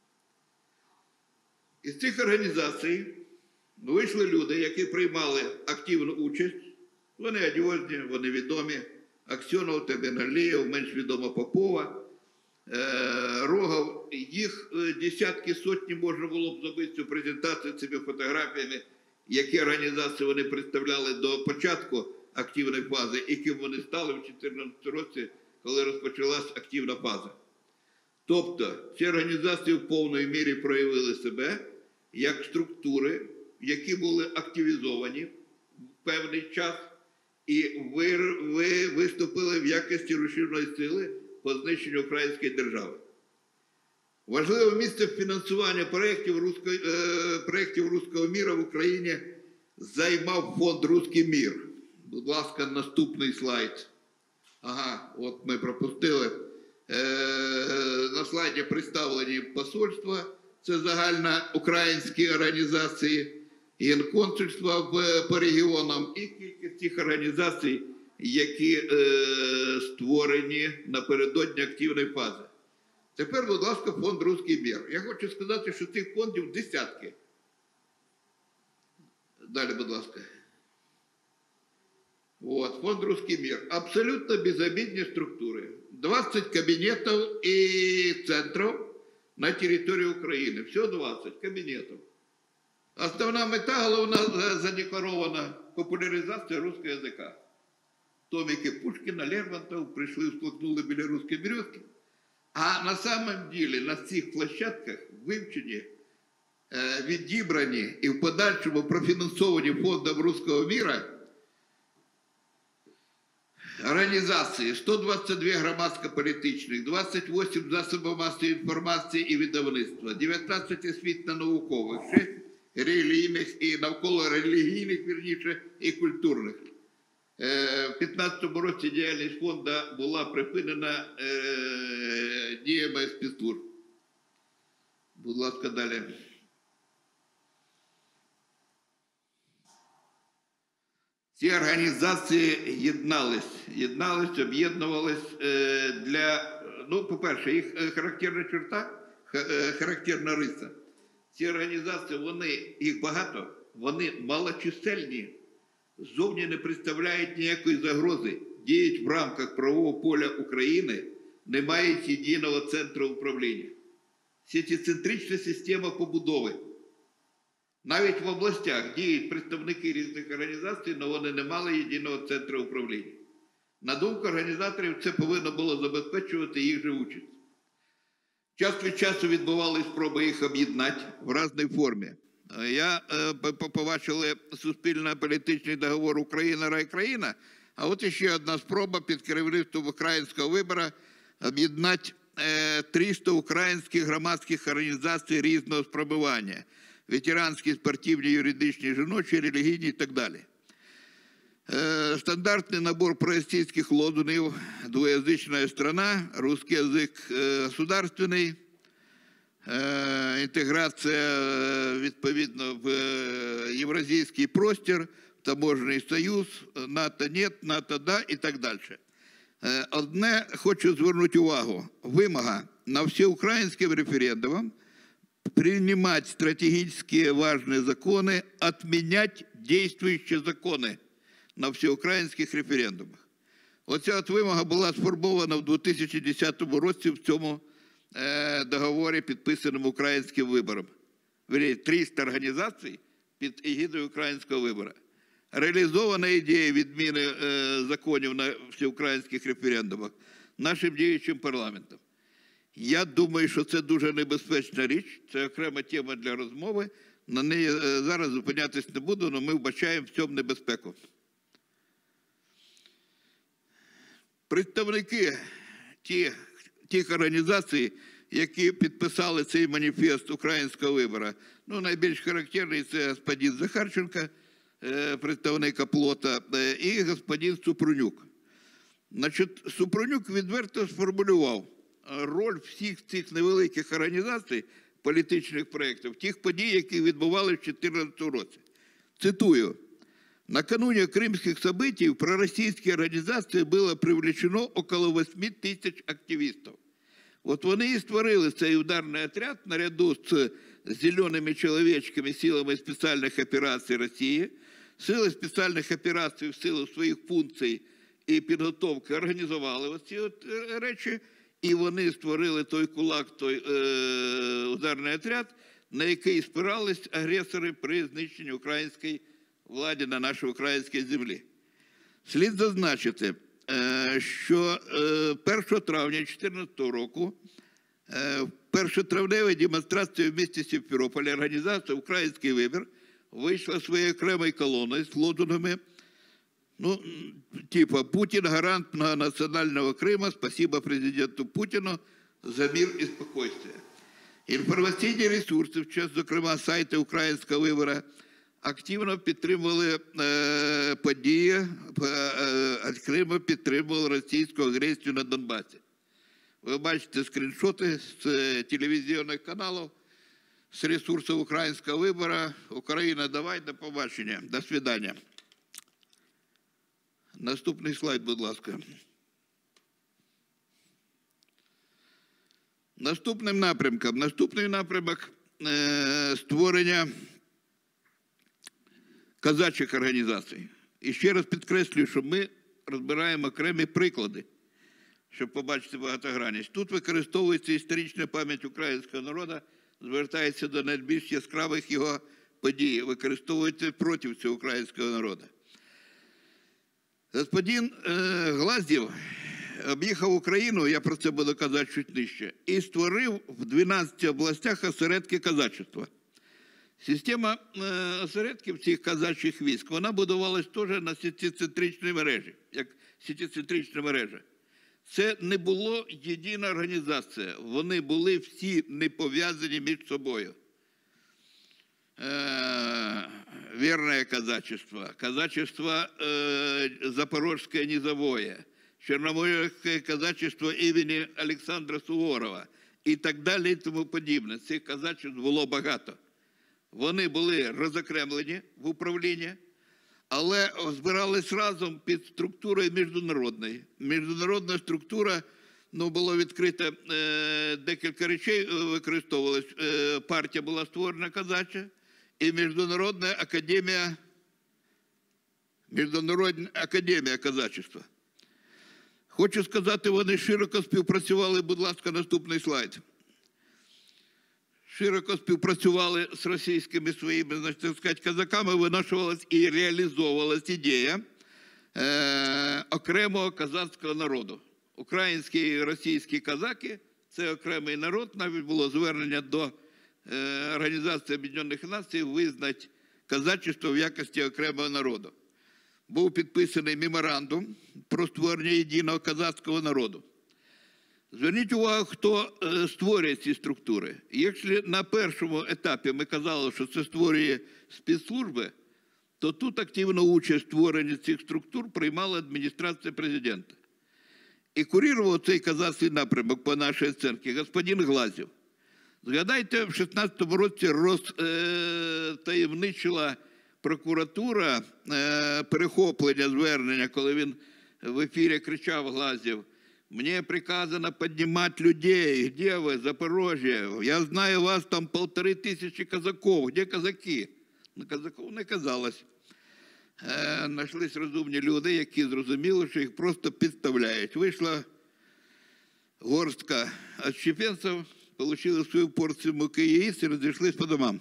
Із цих організацій вийшли люди, які приймали активну участь. Вони одіозні, вони відомі. Аксьонов, Тебенгалієв, менш відомо Попова, Рогов. Їх десятки, сотні можна було б зробити цю презентацію цими фотографіями, які організації вони представляли до початку активної фази і ким вони стали в 2014 році, коли розпочалась активна фаза. Тобто, ці організації в повній мірі проявили себе як структури, які були активізовані в певний час і виступили в якості рушійної сили по знищенню української держави. Важливе місце фінансування проєктів «Руського міра» в Україні займав фонд «Руський мір». Будь ласка, наступний слайд. Ага, от ми пропустили. На слайді представлені посольства, це загальноукраїнські організації, генконсульства по регіонам і кількість цих організацій, які створені напередодні активної фази. Тепер, будь ласка, фонд «Руський мір». Я хочу сказати, що цих фондів десятки. Далі, будь ласка. Вот, фонд «Русский мир». Абсолютно безобидные структуры. 20 кабинетов и центров на территории Украины. Все 20 кабинетов. Основна мета, головна задекларована – популяризація русского языка. Томики Пушкина, Лермонтов прийшли, всплакнули біля русської березки. А на самом деле на цих площадках вивчені, відібрані і в подальшому профінансовані фондом «Руського міра» організації, 122 громадсько-політичних, 28 засобів масової інформації і видавництва, 19 освітньо-наукових, 6 релігійних і навколо релігійних, вірніше, і культурних. В 2015 році діяльність фонду була припинена діями спецслужб. Будь ласка, далі. Ці організації єднались, об'єднувались для, ну, по-перше, їх характерна черта, характерна риса. Ці організації, їх багато, вони малочисельні, зовні не представляють ніякої загрози, діють в рамках правового поля України, не мають єдиного центру управління. Сетіцентрична система побудови. Навіть в областях діють представники різних організацій, але вони не мали єдиного центру управління. На думку організаторів, це повинно було забезпечувати їх же участь. Час від часу відбували спроби їх об'єднати в різній формі. Побачили суспільно-політичний договор Україна-Рай-країна, а от ще одна спроба під керівництвом українського вибору об'єднати 300 українських громадських організацій різного спрямування. Ветеранські, спортивні, юридичні, жіночі, релігійні і так далі. Стандартний набор проросійських лозунгів, двоязична страна, русский язик государственний, інтеграція, відповідно, в євразійський простір, таможенний союз, НАТО нет, НАТО да і так далі. Одне хочу звернути увагу. Вимога на всеукраїнським референдумом принимать стратегические важные законы, отменять действующие законы на всеукраїнських референдумах. Оця от вимога була сформована в 2010 році в цьому договорі, підписаному українським вибором. 300 організацій під егідою українського вибору. Реалізована ідея відміни законів на всеукраїнських референдумах нашим діючим парламентом. Я думаю, що це дуже небезпечна річ, це окрема тема для розмови, на неї зараз зупинятись не буду, але ми вбачаємо в цьому небезпеку. Представники тих організацій, які підписали цей маніфест українського вибору, ну, найбільш характерний це господин Захарченко, представник Оплота, і господин Супрунюк. Значить, Супрунюк відверто сформулював роль всіх цих невеликих організацій, політичних проєктів, тих подій, які відбувалися в 2014 році. Цитую. «Накануне крымских событий в пророссийские организации было привлечено около 8 тысяч активистов». От вони і створили цей ударний отряд наряду з зеленими чоловічками силами спеціальних операцій Росії. Сили спеціальних операцій в силу своїх функцій і підготовки організували оці от речі, і вони створили той кулак, той ударний отряд, на який спирались агресори при знищенні української влади на нашій українській землі. Слід зазначити, що 1 травня 2014 року в першотравневій демонстрації в місті Сімферополі організація «Український вибір» вийшла своєю окремою колоною з лозунгами, ну, типа «Путин гарант многонационального Крыма, спасибо президенту Путину за мир і спокійствие». Інформаційні ресурси, зокрема сайти «Українського вибору», активно підтримували події, Криму підтримували російську агресію на Донбасі. Ви бачите скріншоти з телевізійних каналів, з ресурсів українського вибору. Україна, давай, до побачення, до свидання. Наступний слайд, будь ласка. Наступним напрямком. Наступний напрямок створення казачих організацій. І ще раз підкреслюю, що ми розбираємо окремі приклади, щоб побачити багатогранність. Тут використовується історична пам'ять українського народу, звертається до найбільш яскравих його подій, використовується проти цього українського народу. Господин Глаздів об'їхав Україну, я про це буду казати чуть нижче, і створив в 12 областях осередки казачества. Система осередків цих казачих військ, вона будувалась теж на сетіцентричній мережі, як сетіцентрична мережа. Це не було єдина організація, вони були всі не пов'язані між собою. Верное казачество, казачество Запорожское низовое, Черноморское казачество імені Олександра Суворова і так далі і тому подібне. Цих казачеств було багато. Вони були розокремлені в управлінні, але збирались разом під структурою міжнародною. Міжнародна структура, ну, було відкрито декілька речей, використовувалась. Партія була створена казача і Міжнародна академія казачества. Хочу сказати, вони широко співпрацювали, будь ласка, наступний слайд. Широко співпрацювали з російськими своїми, значить, так сказати, казаками, виношувалась і реалізовувалась ідея окремого казацького народу. Українські і російські казаки – це окремий народ, навіть було звернення до Організації Об'єднаних Націй визнати казачество в якості окремого народу. Був підписаний меморандум про створення єдиного казацького народу. Зверніть увагу, хто створює ці структури. Якщо на першому етапі ми казали, що це створює спецслужби, то тут активну участь в створенні цих структур приймала адміністрація президента. І курував цей казацький напрямок, по нашій оцінці, господин Глазів. Згадайте, в 16-му році розтаємничила прокуратура перехоплення звернення, коли він в ефірі кричав Глазів: «Мені приказано піднімати людей, де ви, Запорожжя? Я знаю, у вас там 1500 казаків, де казаки?» Казаків не казалось. Нашлись розумні люди, які зрозуміли, що їх просто підставляють. Вийшла горстка отщепенців, отримали свою порцію муки і яиць і розійшлись по домам.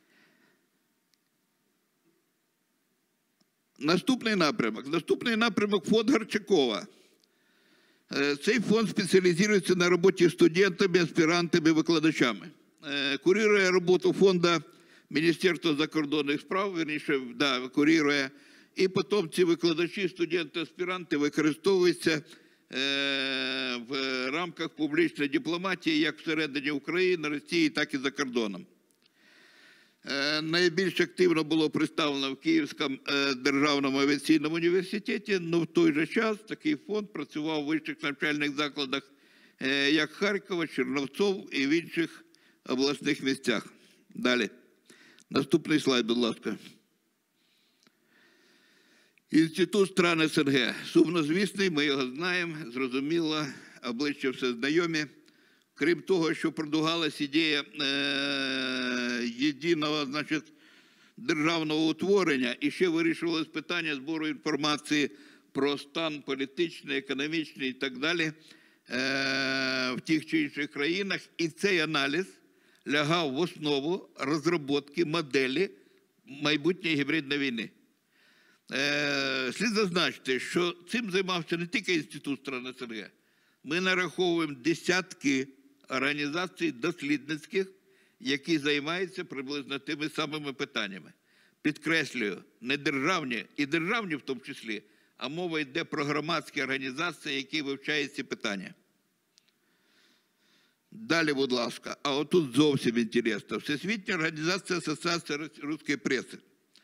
Наступний напрямок – фонд Горчакова. Цей фонд спеціалізується на роботі з студентами, аспірантами, викладачами. Курує роботу фонду Міністерство закордонних справ, верніше, да, курує. І потім ці викладачі, студенти, аспіранти використовуються в рамках публічної дипломатії як всередині України, Росії, так і за кордоном. Найбільш активно було представлено в Київському державному авіаційному університеті, але в той же час такий фонд працював в вищих навчальних закладах, як Харкова, Чернівців і в інших обласних місцях. Далі. Наступний слайд, будь ласка. Інститут стран СНГ. Сумнозвісний, ми його знаємо, зрозуміло, обличчя все знайомі. Крім того, що продвигалась ідея єдиного, значить, державного утворення, і ще вирішувалось питання збору інформації про стан політичний, економічний і так далі в тих чи інших країнах. І цей аналіз лягав в основу розробки моделі майбутньої гібридної війни. Слід зазначити, що цим займався не тільки Інститут стран СНГ. Ми нараховуємо десятки організацій дослідницьких, які займаються приблизно тими самими питаннями. Підкреслюю, не державні, і державні в тому числі, а мова йде про громадські організації, які вивчають ці питання. Далі, будь ласка. А отут зовсім інтересно. Всесвітня організація Асоціації руської преси.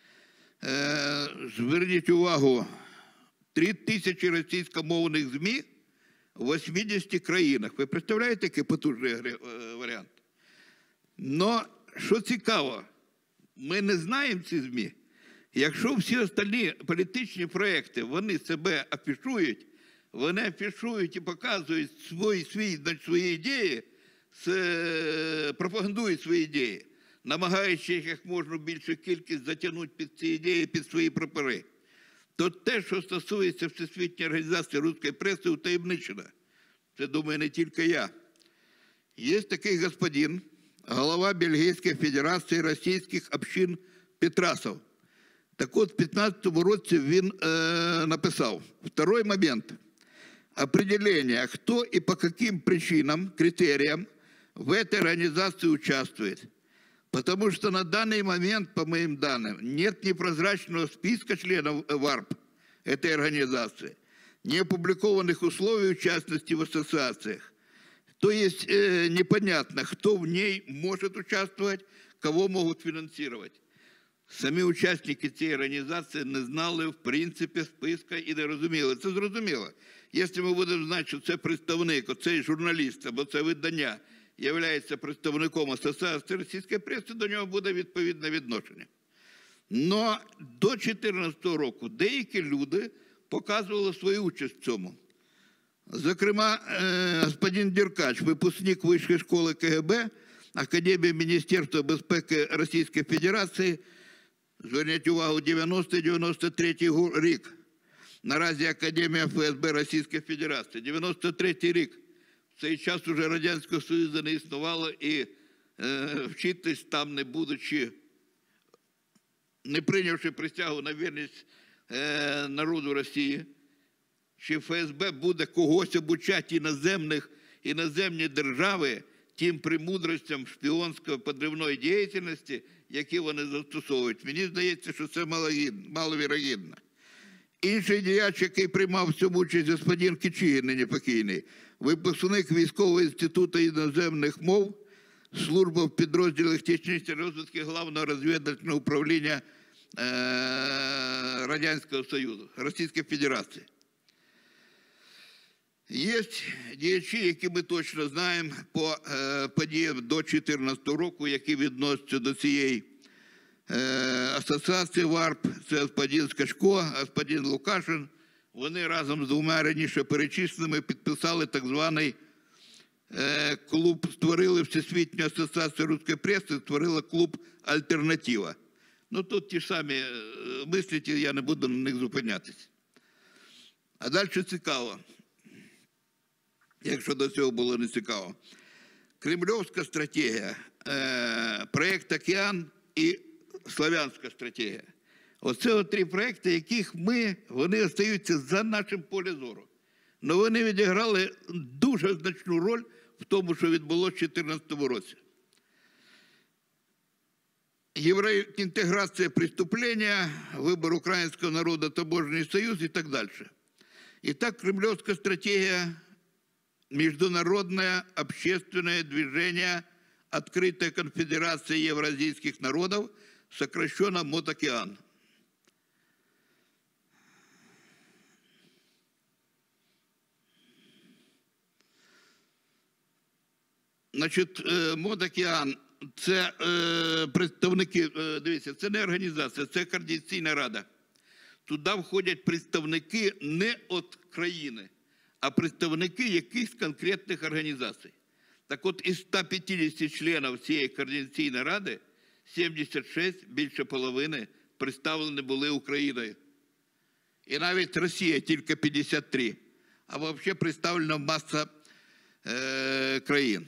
Зверніть увагу, 3000 російськомовних ЗМІ в 80 країнах. Ви представляєте, який потужний варіант? Но, що цікаво, ми не знаємо ці ЗМІ. Якщо всі остальні політичні проекти, вони себе афішують, вони афішують і показують свої ідеї, пропагандують свої ідеї, намагаючи їх як можна більшу кількість затягнути під ці ідеї, під свої прапори, то те, що стосується Всесвітньої організації руської преси, утаємничено. Це, думаю, не тільки я. Є такий господин, голова Бельгійської Федерації російських общин Петрасов. Так от, в 2015 році він написав: второй момент. Определение, кто и по каким причинам, критериям в этой организации участвует. Потому что на данный момент, по моим данным, нет непрозрачного списка членов ВАРП этой организации, не опубликованных условий участности в ассоциациях. То есть непонятно, кто в ней может участвовать, кого могут финансировать. Самі учасники цієї організації не знали, в принципі, списка і не розуміли. Це зрозуміло. Якщо ми будемо знати, що це представник, оцей журналіст, або це видання є представником Асоціації російської преси, до нього буде відповідне відношення. Но до 2014 року деякі люди показували свою участь в цьому. Зокрема, господин Деркач, випускник Вищої школи КГБ, Академії Міністерства безпеки Російської Федерації, зверніть увагу, 90-93 рік. наразі Академія ФСБ Російської Федерації. 93-й рік. В цей час уже Радянського Союзу не існувало і вчитись там, не будучи, не прийнявши присягу на вірність народу Росії, чи ФСБ буде когось обучати іноземні держави тим премудростям шпіонської підривної діяльності, які вони застосовують. Мені здається, що це маловірогідно. Інший діяч, який приймав в цьому участь, господин Кичигін, нині покійний, випускник Військового інституту іноземних мов, служба в підрозділах технічної розвідки Главного розвідувального управління Радянського Союзу, Російської Федерації. Є діячі, які ми точно знаємо по подіям до 2014 року, які відносяться до цієї асоціації ВАРП. Це господин Скачко, господин Лукашин. Вони разом з двома раніше перечисленими підписали так званий клуб, створили Всесвітню асоціацію руської преси, створили клуб «Альтернатива». Ну тут ті ж самі мислителі, я не буду на них зупинятися. А далі цікаво. Якщо до цього було не цікаво. Кремлівська стратегія, проєкт «Океан» і Слов'янська стратегія. Оце три проєкти, яких вони залишаються за нашим полем зору. Але вони відіграли дуже значну роль в тому, що відбулося в 2014 році. Євроінтеграція преступлення, вибір українського народу, таможенний союз і так далі. І так, кремлівська стратегія, международное общественное движение «Открытая конфедерация евразийских народов», сокращенно МОД-Океан. Значить, МОД-Океан – це представники, дивіться, це не організація, це координаційна рада. Туди входять представники не від країни, а представники якихось конкретних організацій. Так от із 150 членів цієї координаційної ради 76, більше половини, представлені були Україною. І навіть Росія тільки 53, а взагалі представлена маса країн.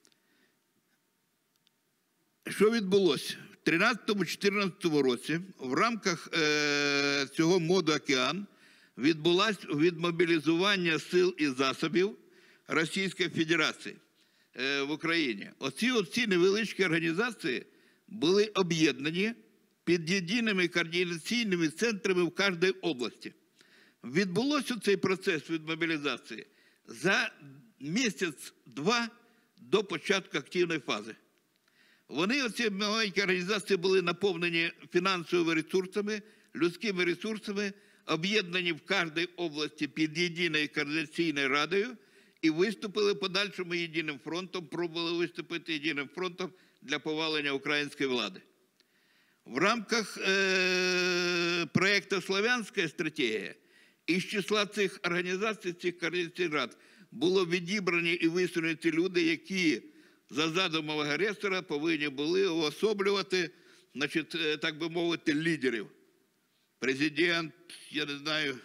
Що відбулося? В 2013-2014 році в рамках цього моду «Океан» відбулось відмобілізування сил і засобів Російської Федерації в Україні. Оці невеличкі організації були об'єднані під єдиними координаційними центрами в кожній області. Відбулося цей процес відмобілізації за місяць-два до початку активної фази. Оці маленькі організації були наповнені фінансовими ресурсами, людськими ресурсами, об'єднані в кожній області під єдиною координаційною радою і виступили подальшому єдиним фронтом, пробували виступити єдиним фронтом для повалення української влади. В рамках проєкту «Слов'янська стратегія» із числа цих організацій, цих координаційних рад, було відібрані і висунуті люди, які за задумом агресора повинні були уособлювати, значить, так би мовити, лідерів. Президент, я не знаю,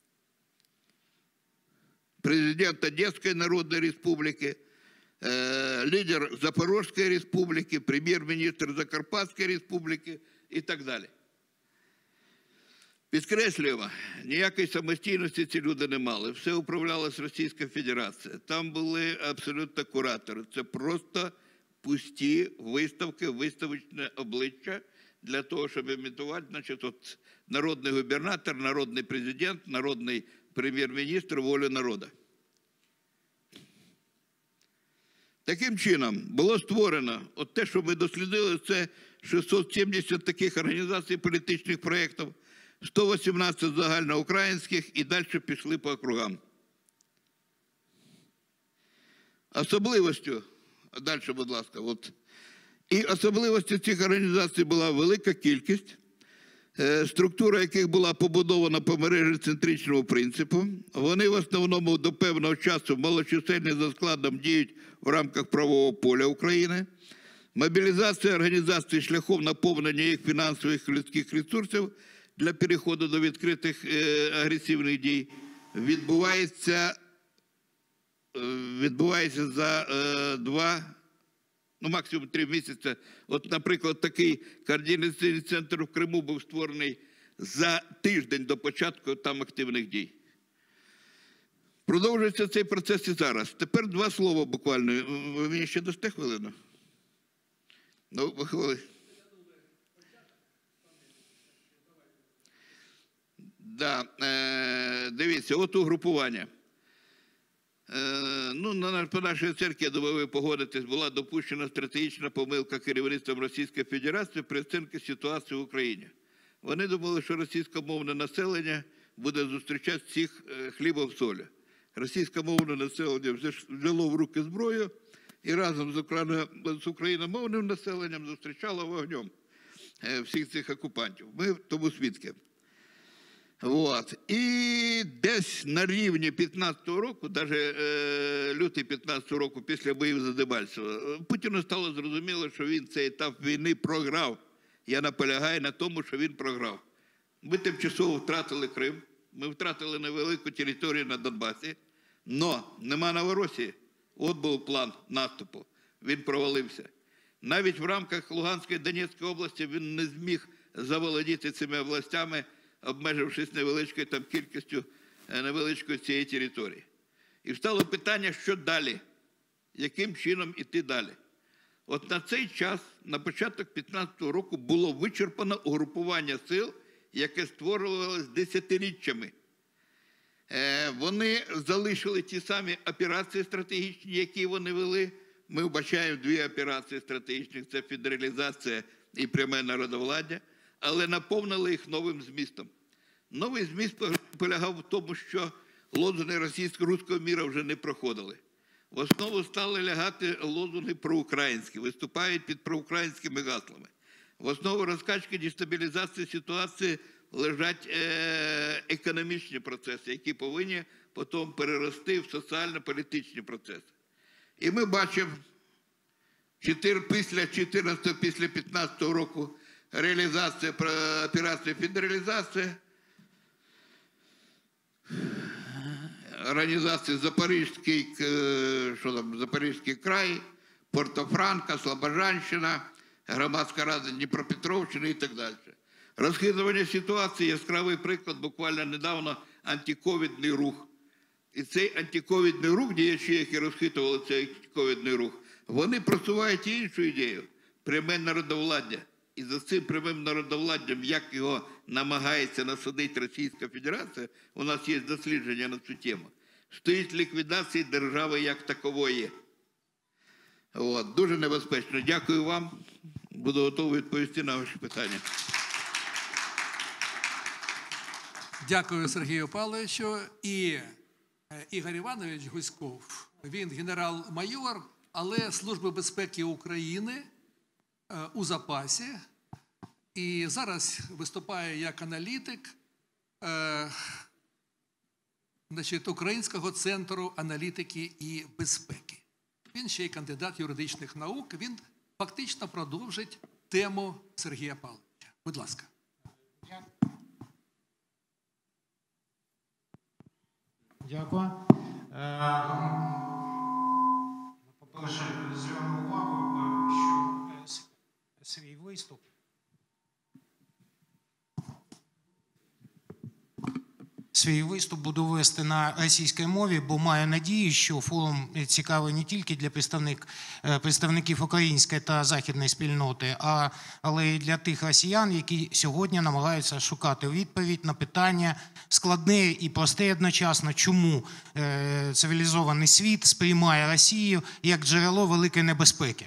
президент Одеської Народної Республіки, лідер Запорізької Республіки, прем'єр-міністр Закарпатської Республіки і так далі. Підкреслюємо, ніякої самостійності ці люди не мали. Все управлялось Російська Федерація. Там були абсолютно куратори. Це просто пусті виставки, виставочне обличчя для того, щоб імітувати, значить, от народний губернатор, народний президент, народний прем'єр-міністр, волю народу. Таким чином, було створено, от те, що ми дослідили, це 670 таких організацій політичних проєктів, 118 загальноукраїнських і далі пішли по округам. Особливостю, далі, будь ласка, от. І особливостю цих організацій була велика кількість, структура яких була побудована по мережі центричного принципу. Вони в основному до певного часу малочисельні за складом діють в рамках правового поля України. Мобілізація організацій шляхом наповнення їх фінансових і людських ресурсів для переходу до відкритих агресивних дій, відбувається за 2, ну максимум 3 місяці. От, наприклад, такий координаційний центр в Криму був створений за тиждень до початку там активних дій. Продовжується цей процес і зараз. Тепер 2 слова буквально. Ви мені ще дасте хвилину? Ну, хвилину. Да, дивіться, от угрупування. Ну, по нашій оцінці, я думаю, ви погодитесь, була допущена стратегічна помилка керівництвом Російської Федерації при оцінці ситуації в Україні. Вони думали, що російськомовне населення буде зустрічати всіх хлібом солі. Російськомовне населення взяло в руки зброю і разом з україномовним населенням зустрічало вогнем всіх цих окупантів. Ми тому свідки. От. І десь на рівні 15-го року, навіть лютий 15-го року, після боїв за Дебальцево, Путіну стало зрозуміло, що він цей етап війни програв. Я наполягаю на тому, що він програв. Ми тимчасово втратили Крим, ми втратили невелику територію на Донбасі, але нема Новоросії. От був план наступу. Він провалився. Навіть в рамках Луганської і Донецької області він не зміг заволодіти цими областями, обмежившись невеличкою там кількістю невеличкої цієї території. І встало питання, що далі? Яким чином іти далі? От на цей час, на початок 15-го року, було вичерпано угрупування сил, яке створювалося десятиріччями. Вони залишили ті самі операції стратегічні, які вони вели. Ми вбачаємо 2 операції стратегічних – це федералізація і пряме народовладдя, але наповнили їх новим змістом. Новий зміст полягав в тому, що лозунги російсько-руського міра вже не проходили. В основу стали лягати лозунги проукраїнські, виступають під проукраїнськими гаслами. В основу розкачки дестабілізації ситуації лежать економічні процеси, які повинні потім перерости в соціально-політичні процеси. І ми бачимо після 14-го, після 15-го року реалізація операції федералізації, організації Запорізький край, Порто-Франко, Слобожанщина, Громадська рада Дніпропетровщини і так далі. Розхитування ситуації, яскравий приклад, буквально недавно антиковідний рух. І цей антиковідний рух, діячі, які розхитували цей ковідний рух, вони просувають іншу ідею – пряме народовладдя. І за цим прямим народовладдям, як його намагається насадити Російська Федерація, у нас є дослідження на цю тему, стоїть ліквідація держави як такової. От, дуже небезпечно. Дякую вам. Буду готовий відповісти на ваші питання. Дякую, Сергію Павловичу. І Ігор Іванович Гуськов, він генерал-майор, але Служби безпеки України у запасі. І зараз виступає як аналітик Українського центру аналітики і безпеки. Він ще й кандидат юридичних наук. Він фактично продовжить тему Сергія Павловича. Будь ласка. Дякую. По-перше, зверну увагу, що свій виступ буду вести на російській мові, бо маю надію, що форум цікавий не тільки для представників української та західної спільноти, але й для тих росіян, які сьогодні намагаються шукати відповідь на питання складне і просте одночасно, чому цивілізований світ сприймає Росію як джерело великої небезпеки.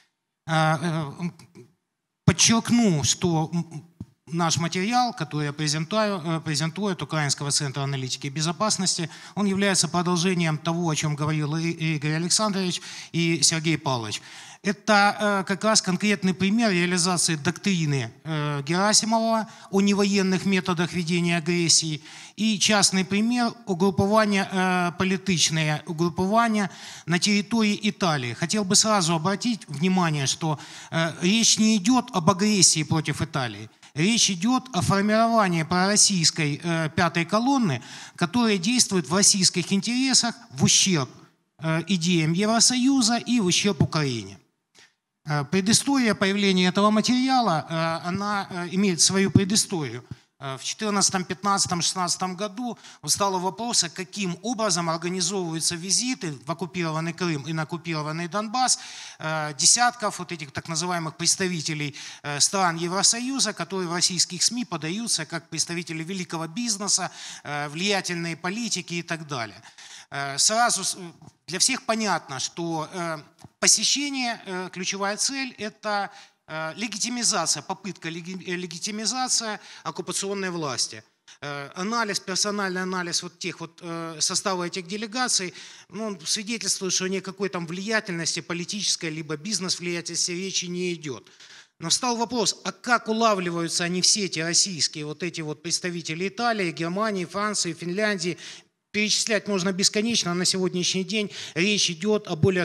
Подчеркну, что наш материал, который презентует Украинского центра аналитики и безопасности, он является продолжением того, о чем говорил Игорь Александрович и Сергей Павлович. Это как раз конкретный пример реализации доктрины Герасимова о невоенных методах ведения агрессии и частный пример угруппования, политичные угруппования на территории Италии. Хотел бы сразу обратить внимание, что речь не идет об агрессии против Италии. Речь идет о формировании пророссийской пятой колонны, которая действует в российских интересах в ущерб идеям Евросоюза и в ущерб Украине. Предыстория появления этого материала, она имеет свою предысторию. В 2014, 15, 16 году встал вопрос, каким образом организовываются визиты в оккупированный Крым и на оккупированный Донбасс десятков вот этих так называемых представителей стран Евросоюза, которые в российских СМИ подаются как представители великого бизнеса, влиятельные политики и так далее. Сразу для всех понятно, что посещение, ключевая цель – это легитимизация, попытка легитимизации оккупационной власти. Анализ, персональный анализ вот тех вот состава этих делегаций, ну, свидетельствует, что никакой там влиятельности политической либо бизнес-влиятельности речи не идет. Но встал вопрос, а как улавливаются они все эти российские вот эти вот представители Италии, Германии, Франции, Финляндии? Перечислять можно бесконечно, а на сегодняшний день речь идет о более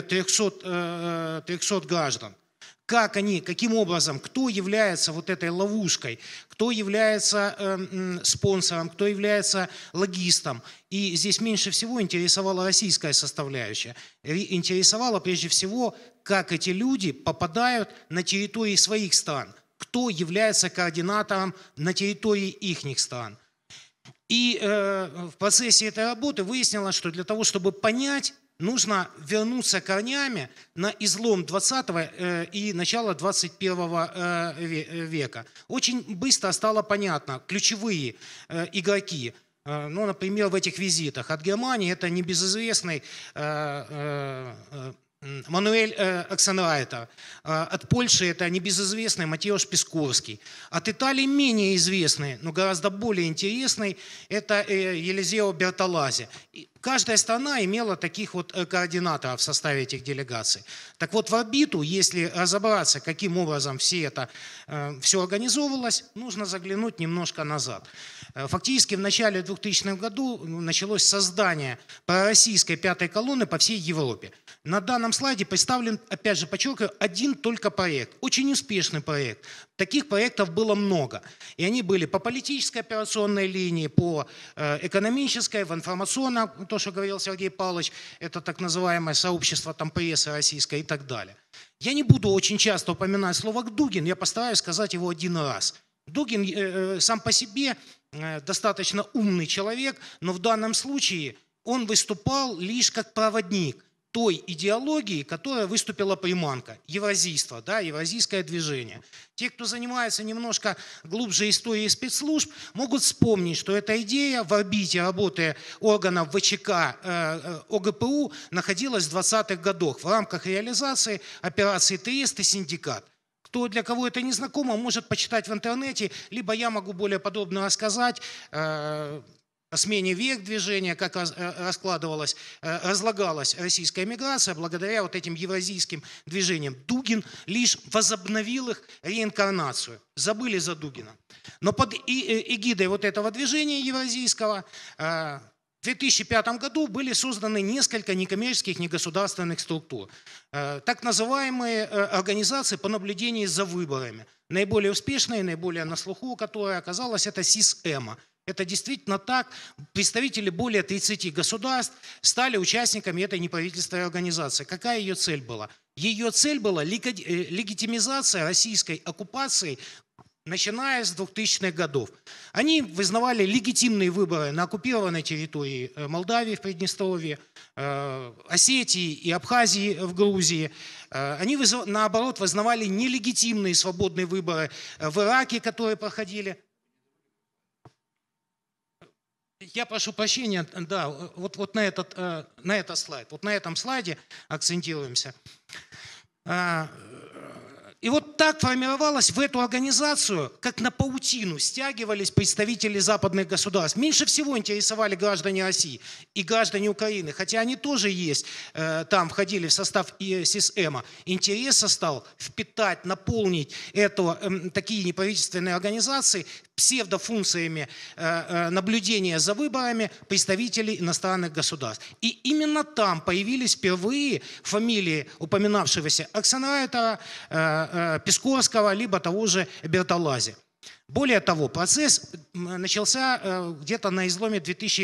300 граждан. Как они, каким образом, кто является вот этой ловушкой, кто является спонсором, кто является логистом. И здесь меньше всего интересовала российская составляющая. Интересовало прежде всего, как эти люди попадают на территории своих стран, кто является координатором на территории их стран. И в процессе этой работы выяснилось, что для того, чтобы понять, нужно вернуться корнями на излом 20 и начало 21 века. Очень быстро стало понятно, ключевые игроки, ну, например, в этих визитах от Германии, это небезызвестный Мануэль Оксенрайтер. От Польши это небезызвестный Матеуш Пискорский. От Италии менее известный, но гораздо более интересный, это Елизео Бертолаззи. Каждая страна имела таких вот координаторов в составе этих делегаций. Так вот, в орбиту, если разобраться, каким образом все организовывалось, нужно заглянуть немножко назад. Фактически в начале 2000-х годов началось создание пророссийской пятой колонны по всей Европе. На данном слайде представлен, опять же, подчеркиваю, один только проект. Очень успешный проект. Таких проектов было много. И они были по политической операционной линии, по экономической, в информационном, то, что говорил Сергей Павлович, это так называемое сообщество там, прессы российской и так далее. Я не буду очень часто упоминать слово «Дугин», я постараюсь сказать его один раз. Дугин сам по себе достаточно умный человек, но в данном случае он выступал лишь как проводник той идеологии, которая выступила приманка, евразийство, да, евразийское движение. Те, кто занимается немножко глубже историей спецслужб, могут вспомнить, что эта идея в орбите работы органов ВЧК ОГПУ находилась в 20-х годах в рамках реализации операции «Трест» и «Синдикат». Для кого это не знакомо, может почитать в интернете, либо я могу более подробно рассказать о смене век движения, как разлагалась российская эмиграция благодаря вот этим евразийским движениям. Дугин лишь возобновил их реинкарнацию. Забыли за Дугина. Но под эгидой вот этого движения евразийского в 2005 году были созданы несколько некоммерческих, негосударственных структур. Так называемые организации по наблюдению за выборами. Наиболее успешной, наиболее на слуху, которая оказалась, это СИС-ЭМА. Это действительно так. Представители более 30 государств стали участниками этой неправительственной организации. Какая ее цель была? Ее цель была легитимизация российской оккупации, начиная с 2000-х годов. Они вызнавали легитимные выборы на оккупированной территории Молдавии в Приднестровье, Осетии и Абхазии в Грузии. Они, наоборот, вызнавали нелегитимные свободные выборы в Ираке, которые проходили. Я прошу прощения, да, вот на этот слайд. Вот на этом слайде акцентируемся. И вот так формировалось в эту организацию, как на паутину стягивались представители западных государств. Меньше всего интересовали граждане России и граждане Украины, хотя они тоже есть, там входили в состав СИС-Эма. Интерес стал впитать, наполнить такие неправительственные организации псевдофункциями наблюдения за выборами представителей иностранных государств. И именно там появились впервые фамилии упоминавшегося Аксенрайтера, Пискорского, либо того же Бертолаззи. Более того, процесс начался где-то на изломе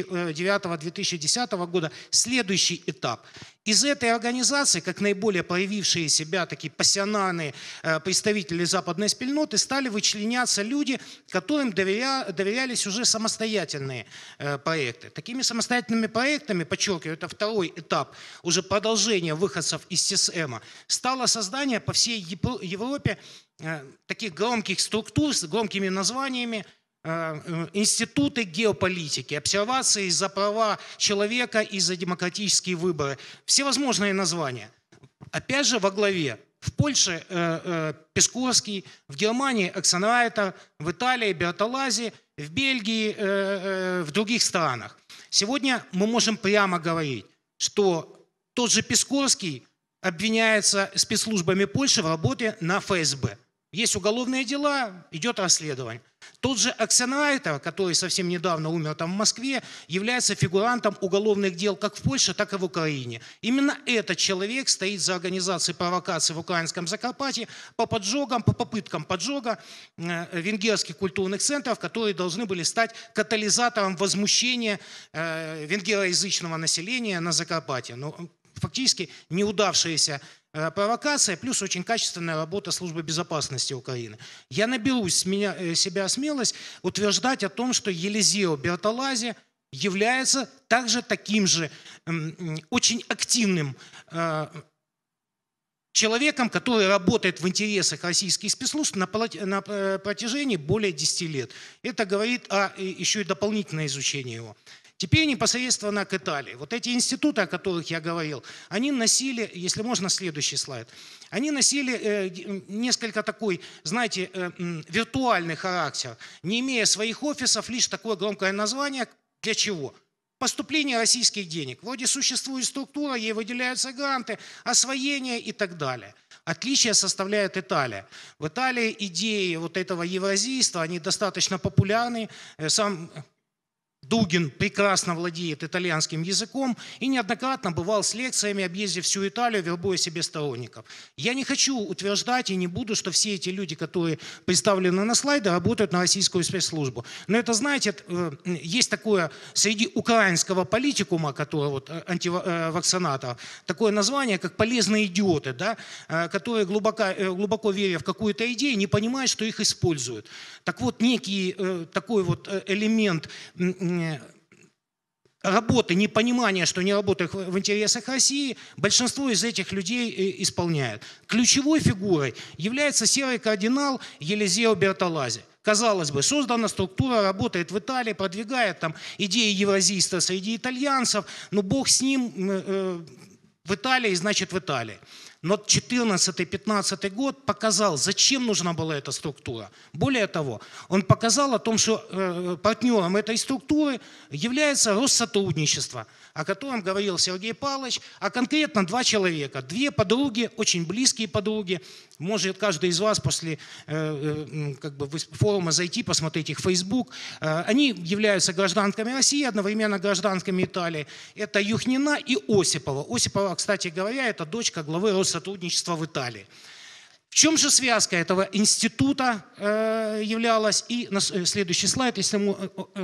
2009-2010 года. Следующий этап. Из этой организации, как наиболее проявившие себя такие пассионарные представители западной спільноты, стали вычленяться люди, которым доверялись уже самостоятельные проекты. Такими самостоятельными проектами, подчеркиваю, это второй этап, уже продолжение выходцев из СИС-Эма, стало создание по всей Европе таких громких структур с громкими названиями: институты геополитики, обсервации за права человека и за демократические выборы. Всевозможные названия. Опять же во главе. В Польше Пискорский, в Германии Аксенрайтер, в Италии Бертолаззи, в Бельгии, в других странах. Сегодня мы можем прямо говорить, что тот же Пискорский обвиняется спецслужбами Польши в работе на ФСБ. Есть уголовные дела, идет расследование. Тот же Аксенрайтер, который совсем недавно умер там в Москве, является фигурантом уголовных дел как в Польше, так и в Украине. Именно этот человек стоит за организацией провокаций в украинском Закарпатье по поджогам, по попыткам поджога венгерских культурных центров, которые должны были стать катализатором возмущения венгероязычного населения на Закарпатье. Но фактически неудавшаяся провокация, плюс очень качественная работа службы безопасности Украины. Я наберусь себя смелость утверждать о том, что Елизео Бертолаззи является также таким же очень активным человеком, который работает в интересах российских спецслужб на протяжении более 10 лет. Это говорит еще и дополнительное изучение его. Теперь непосредственно к Италии. Вот эти институты, о которых я говорил, они носили, если можно, следующий слайд, они носили несколько такой, знаете, виртуальный характер, не имея своих офисов, лишь такое громкое название. Для чего? Поступление российских денег. Вроде существует структура, ей выделяются гранты, освоение и так далее. Отличие составляет Италия. В Италии идеи вот этого евразийства, они достаточно популярны. Сам Дугин прекрасно владеет итальянским языком и неоднократно бывал с лекциями, объездив всю Италию, вербуя себе сторонников. Я не хочу утверждать и не буду, что все эти люди, которые представлены на слайде, работают на российскую спецслужбу. Но это, знаете, есть такое среди украинского политикума, который вот антивакцинаторов, такое название, как полезные идиоты, да, которые глубоко веря в какую-то идею, не понимают, что их используют. Так вот, некий такой вот элемент работы, непонимания, что не работает в интересах России, большинство из этих людей исполняет. Ключевой фигурой является серый кардинал Елизео Бертолаззи. Казалось бы, создана структура, работает в Италии, продвигает там идеи евразийства среди итальянцев, но бог с ним, в Италии, значит в Италии. Но 2014-2015 год показал, зачем нужна была эта структура. Более того, он показал о том, что партнером этой структуры является Россотрудничество, о котором говорил Сергей Павлович, а конкретно два человека, две подруги, очень близкие подруги. Может каждый из вас после форума зайти, посмотреть их в Facebook. Они являются гражданками России, одновременно гражданками Италии. Это Юхнина и Осипова. Осипова, кстати говоря, это дочка главы Россотрудничества в Италии. В чем же связка этого института являлась? И следующий слайд, если мы...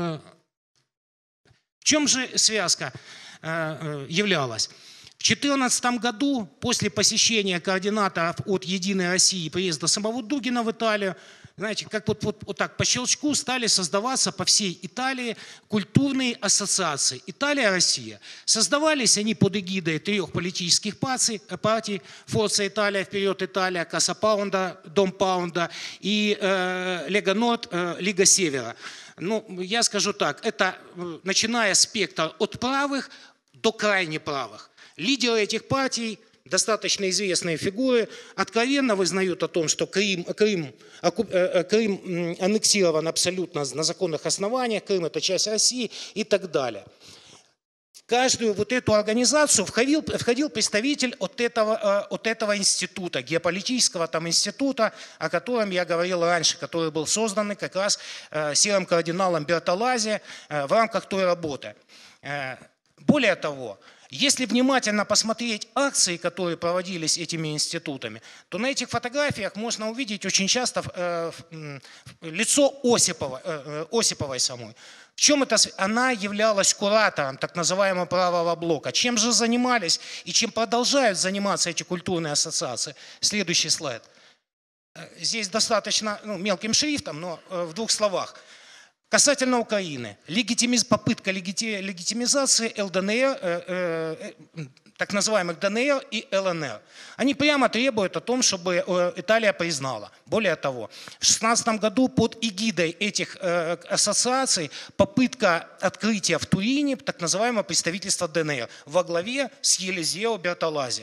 В чем же связка являлась? В 2014 году, после посещения координаторов от «Единой России» и приезда самого Дугина в Италию, знаете, как вот так по щелчку стали создаваться по всей Италии культурные ассоциации «Италия-Россия». Создавались они под эгидой 3 политических партий «Форца Италия», «Вперед Италия», «Касса Паунда», «Дом Паунда» и «Лега Норд», «Лига Севера». Ну, я скажу так, это начиная спектр от правых до крайне правых. Лидеры этих партий достаточно известные фигуры откровенно вызнают о том, что Крым аннексирован абсолютно на законных основаниях, Крым – это часть России и так далее. В каждую вот эту организацию входил представитель от этого института, геополитического там института, о котором я говорил раньше, который был создан как раз серым кардиналом Бертолаззи в рамках той работы. Более того, если внимательно посмотреть акции, которые проводились этими институтами, то на этих фотографиях можно увидеть очень часто лицо Осиповой самой. В чем это? Она являлась куратором так называемого правого блока. Чем же занимались и чем продолжают заниматься эти культурные ассоциации? Следующий слайд. Здесь достаточно мелким шрифтом, но в двух словах. Касательно Украины. Попытка легитимизации ЛДНР, так называемых ДНР и ЛНР. Они прямо требуют о том, чтобы Италия признала. Более того, в 2016 году под эгидой этих ассоциаций попытка открытия в Турине так называемого представительства ДНР во главе с Елизео Бертолаззи.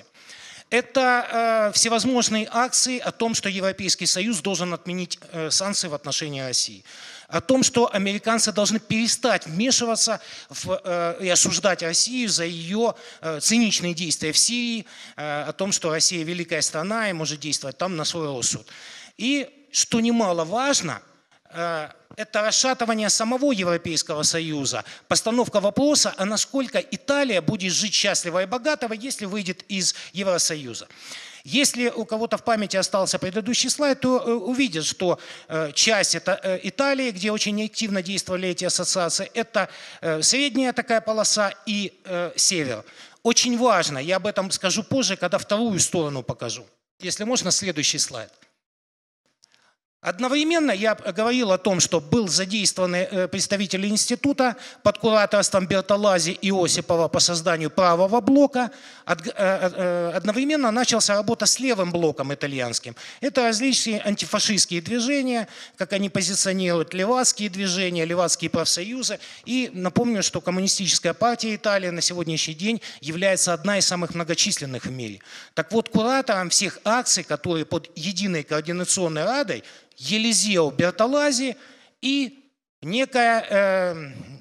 Это всевозможные акции о том, что Европейский Союз должен отменить санкции в отношении России. О том, что американцы должны перестать вмешиваться и осуждать Россию за ее циничные действия в Сирии, о том, что Россия великая страна и может действовать там на свой рассуд. И, что немаловажно, это расшатывание самого Европейского Союза, постановка вопроса, а насколько Италия будет жить счастливо и богато, если выйдет из Евросоюза. Если у кого-то в памяти остался предыдущий слайд, то увидят, что часть это Италии, где очень активно действовали эти ассоциации, это средняя такая полоса и север. Очень важно, я об этом скажу позже, когда вторую сторону покажу. Если можно, следующий слайд. Одновременно я говорил о том, что был задействованы представители института под кураторством Бертолаззи и Осипова по созданию правого блока. Одновременно началась работа с левым блоком итальянским. Это различные антифашистские движения, как они позиционируют, левацкие движения, левацкие профсоюзы. И напомню, что Коммунистическая партия Италии на сегодняшний день является одна из самых многочисленных в мире. Так вот, куратором всех акций, которые под единой координационной радой, Елизео Бертолаззи и некая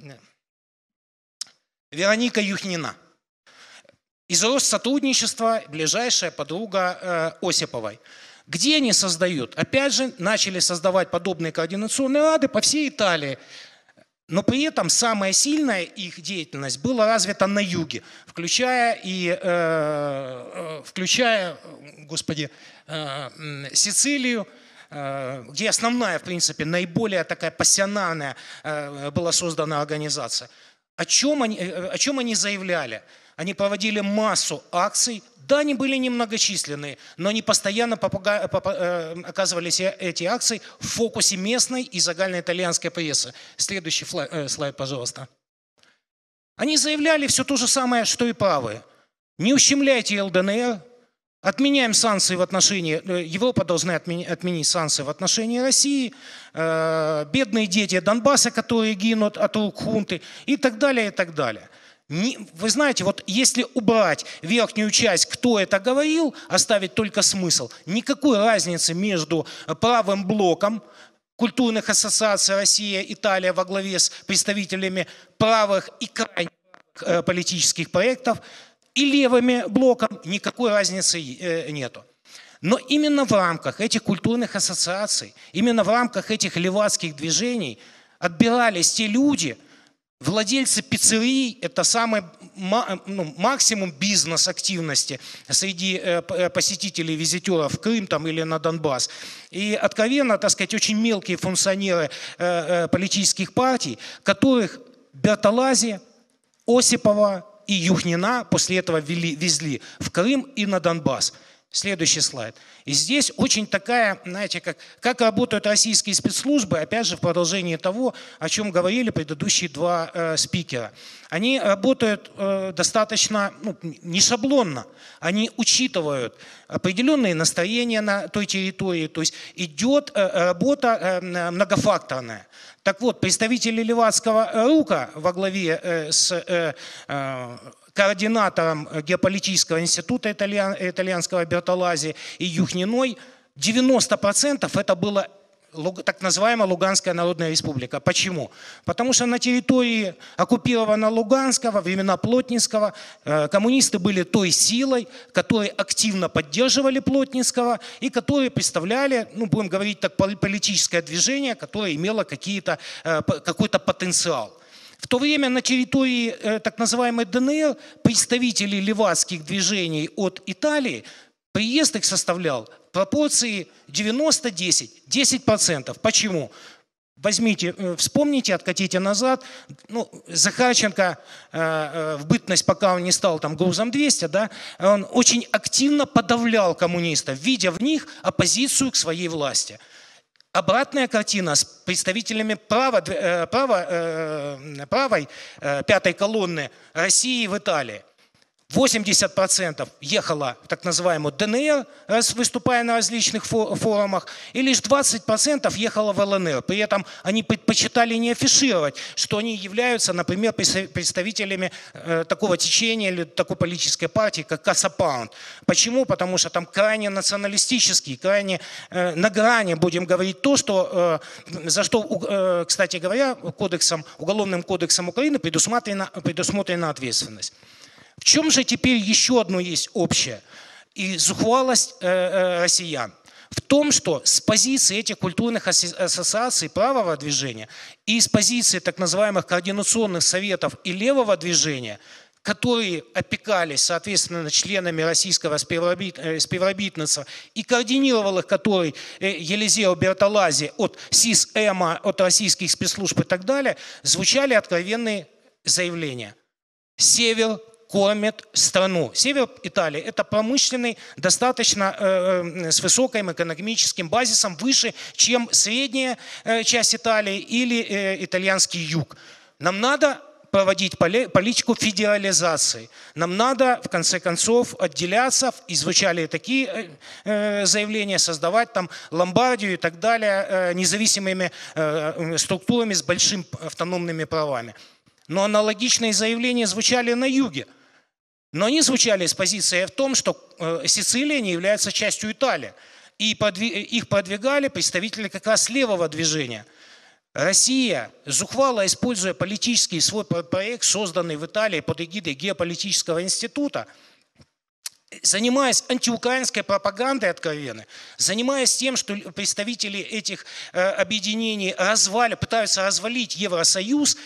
Вероника Юхнина. Из Россотрудничества ближайшая подруга Осиповой. Где они создают? Опять же, начали создавать подобные координационные рады по всей Италии. Но при этом самая сильная их деятельность была развита на юге, включая Сицилию, где основная, в принципе, наиболее такая пассионарная была создана организация. О чем они заявляли? Они проводили массу акций. Да, они были немногочисленные, но они постоянно оказывались эти акции в фокусе местной и загальноитальянской прессы. Следующий слайд, пожалуйста. Они заявляли все то же самое, что и правые. Не ущемляйте ЛДНР. Отменяем санкции в отношении, Европа должна отменить санкции в отношении России, бедные дети Донбасса, которые гинут от рук хунты и так далее, и так далее. Вы знаете, вот если убрать верхнюю часть, кто это говорил, оставить только смысл, никакой разницы между правым блоком культурных ассоциаций Россия, Италия во главе с представителями правых и крайних политических проектов, и левыми блоком никакой разницы нету. Но именно в рамках этих культурных ассоциаций, именно в рамках этих левацких движений отбирались те люди, владельцы пиццерий, это самый максимум бизнес-активности среди посетителей, визитеров в Крым там, или на Донбасс. И откровенно, так сказать, очень мелкие функционеры политических партий, которых Бертолаззи, Осипова и Юхнина после этого везли в Крым и на Донбасс. Следующий слайд. И здесь очень такая, знаете, как работают российские спецслужбы, опять же, в продолжении того, о чем говорили предыдущие два спикера. Они работают достаточно не шаблонно. Они учитывают определенные настроения на той территории. То есть идет работа многофакторная. Так вот, представители левацкого рука во главе с координатором геополитического института итальянского Бертолаззи и Юхниной, 90% это было так называемая Луганская Народная Республика. Почему? Потому что на территории оккупированного Луганска во времена Плотницкого коммунисты были той силой, которые активно поддерживали Плотницкого и которые представляли, ну, будем говорить так, политическое движение, которое имело какой-то потенциал. В то время на территории так называемой ДНР представители левацких движений от Италии, приезд их составлял пропорции 90-10, 10%. Почему? Возьмите, вспомните, откатите назад. Ну, Захарченко в бытность, пока он не стал там грузом 200, да, он очень активно подавлял коммунистов, видя в них оппозицию к своей власти. Обратная картина с представителями правой пятой колонны России в Италии. 80% ехало в так называемую ДНР, выступая на различных форумах, и лишь 20% ехало в ЛНР. При этом они предпочитали не афишировать, что они являются, например, представителями такого течения или такой политической партии, как Каса Паунд. Почему? Потому что там крайне националистический, крайне на грани, будем говорить, то, что, за что, кстати говоря, Уголовным кодексом Украины предусмотрена ответственность. В чем же теперь еще одно есть общее? И зухвалость россиян. В том, что с позиции этих культурных ассоциаций правого движения и с позиции так называемых координационных советов и левого движения, которые опекались, соответственно, членами российского співробітництва и координировал их который Елизео Бертолаззи от СИС-ЭМА, от российских спецслужб и так далее, звучали откровенные заявления. Север кормит страну. Север Италии – это промышленный, достаточно с высоким экономическим базисом, выше, чем средняя часть Италии или итальянский юг. Нам надо проводить политику федерализации. Нам надо, в конце концов, отделяться, и звучали такие заявления, создавать там Ломбардию и так далее независимыми структурами с большими автономными правами. Но аналогичные заявления звучали на юге. Но они звучали с позиции в том, что Сицилия не является частью Италии. И их продвигали представители как раз левого движения. Россия, зухвало используя политический свой проект, созданный в Италии под эгидой геополитического института, занимаясь антиукраинской пропагандой откровенной, занимаясь тем, что представители этих объединений пытаются развалить Евросоюз,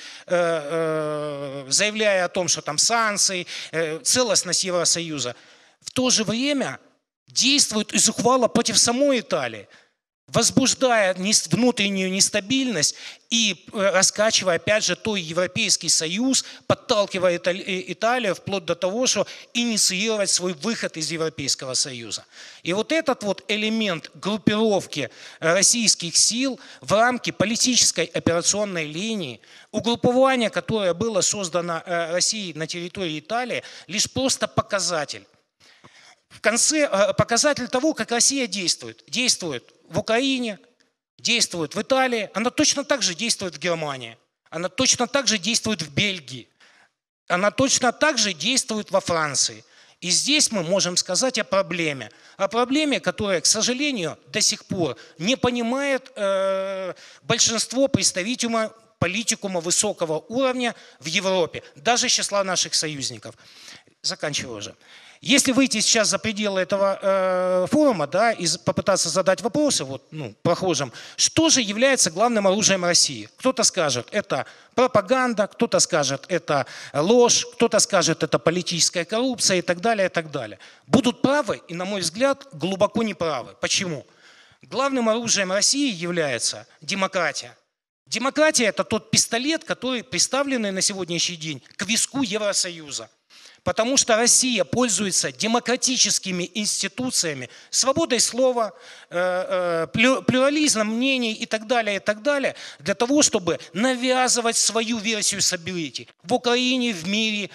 заявляя о том, что там санкции, целостность Евросоюза, в то же время действуют и зухвало против самой Италии, возбуждая внутреннюю нестабильность и раскачивая, опять же, той Европейский Союз, подталкивая Италию вплоть до того, что инициировать свой выход из Европейского Союза. И вот этот вот элемент группировки российских сил в рамке политической операционной линии, угруппование, которое было создано Россией на территории Италии, лишь просто показатель. В конце показатель того, как Россия действует. Действует в Украине, действует в Италии, она точно так же действует в Германии, она точно так же действует в Бельгии, она точно так же действует во Франции. И здесь мы можем сказать о проблеме, которая, к сожалению, до сих пор не понимает большинство представителей политикума высокого уровня в Европе, даже из числа наших союзников. Заканчиваю уже. Если выйти сейчас за пределы этого форума, да, и попытаться задать вопросы прохожим, что же является главным оружием России? Кто-то скажет, это пропаганда, кто-то скажет, это ложь, кто-то скажет, это политическая коррупция и так далее, и так далее. Будут правы и, на мой взгляд, глубоко неправы. Почему? Главным оружием России является демократия. Демократия – это тот пистолет, который приставленный на сегодняшний день к виску Евросоюза. Потому что Россия пользуется демократическими институциями, свободой слова, плюрализмом мнений и так далее, для того, чтобы навязывать свою версию событий в Украине, в мире,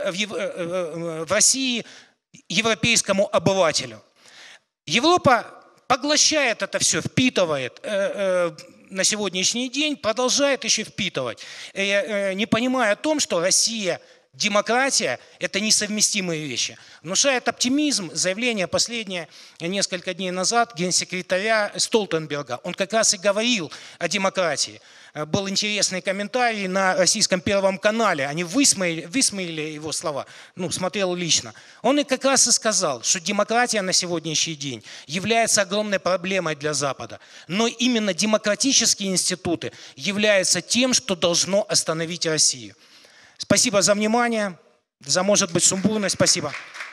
в России, европейскому обывателю. Европа поглощает это все, впитывает на сегодняшний день, продолжает еще впитывать, не понимая о том, что Россия демократия – это несовместимые вещи. Внушает оптимизм заявление последнее несколько дней назад генсекретаря Столтенберга. Он как раз и говорил о демократии. Был интересный комментарий на российском Первом канале. Они высмеяли его слова. Ну, смотрел лично. Он и как раз и сказал, что демократия на сегодняшний день является огромной проблемой для Запада. Но именно демократические институты являются тем, что должно остановить Россию. Спасибо за внимание, за, может быть, сумбурность. Спасибо.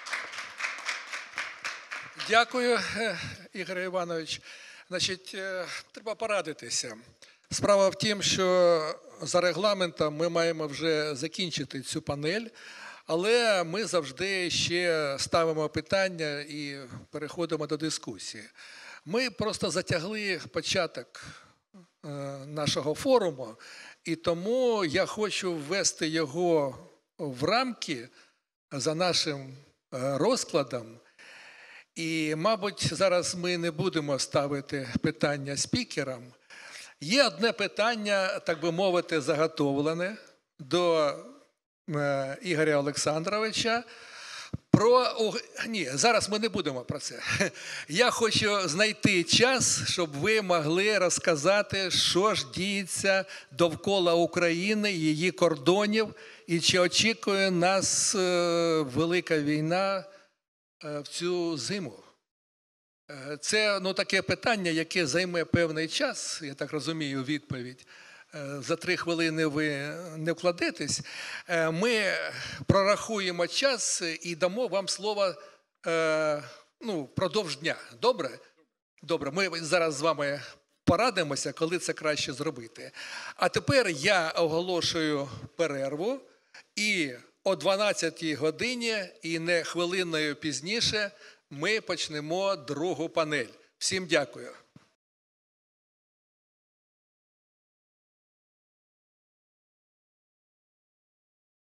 Дякую, Ігор Іванович. Значить, треба порадитися. Справа в тім, що за регламентом ми маємо вже закінчити цю панель, але ми завжди ще ставимо питання і переходимо до дискусії. Ми просто затягли початок нашого форуму, і тому я хочу ввести його в рамки за нашим розкладом. І, мабуть, зараз ми не будемо ставити питання спікерам. Є одне питання, так би мовити, заготовлене до Ігоря Олександровича. Ні, зараз ми не будемо про це. Я хочу знайти час, щоб ви могли розказати, що ж діється довкола України, її кордонів, і чи очікує нас велика війна в цю зиму. Це таке питання, яке займе певний час, я так розумію, відповідь. За 3 хвилини ви не вкладетесь. Ми прорахуємо час і дамо вам слово впродовж дня. Добре? Добре, ми зараз з вами порадимося, коли це краще зробити. А тепер я оголошую перерву і о 12-й годині, і не хвилиною пізніше, ми почнемо другу панель. Всім дякую.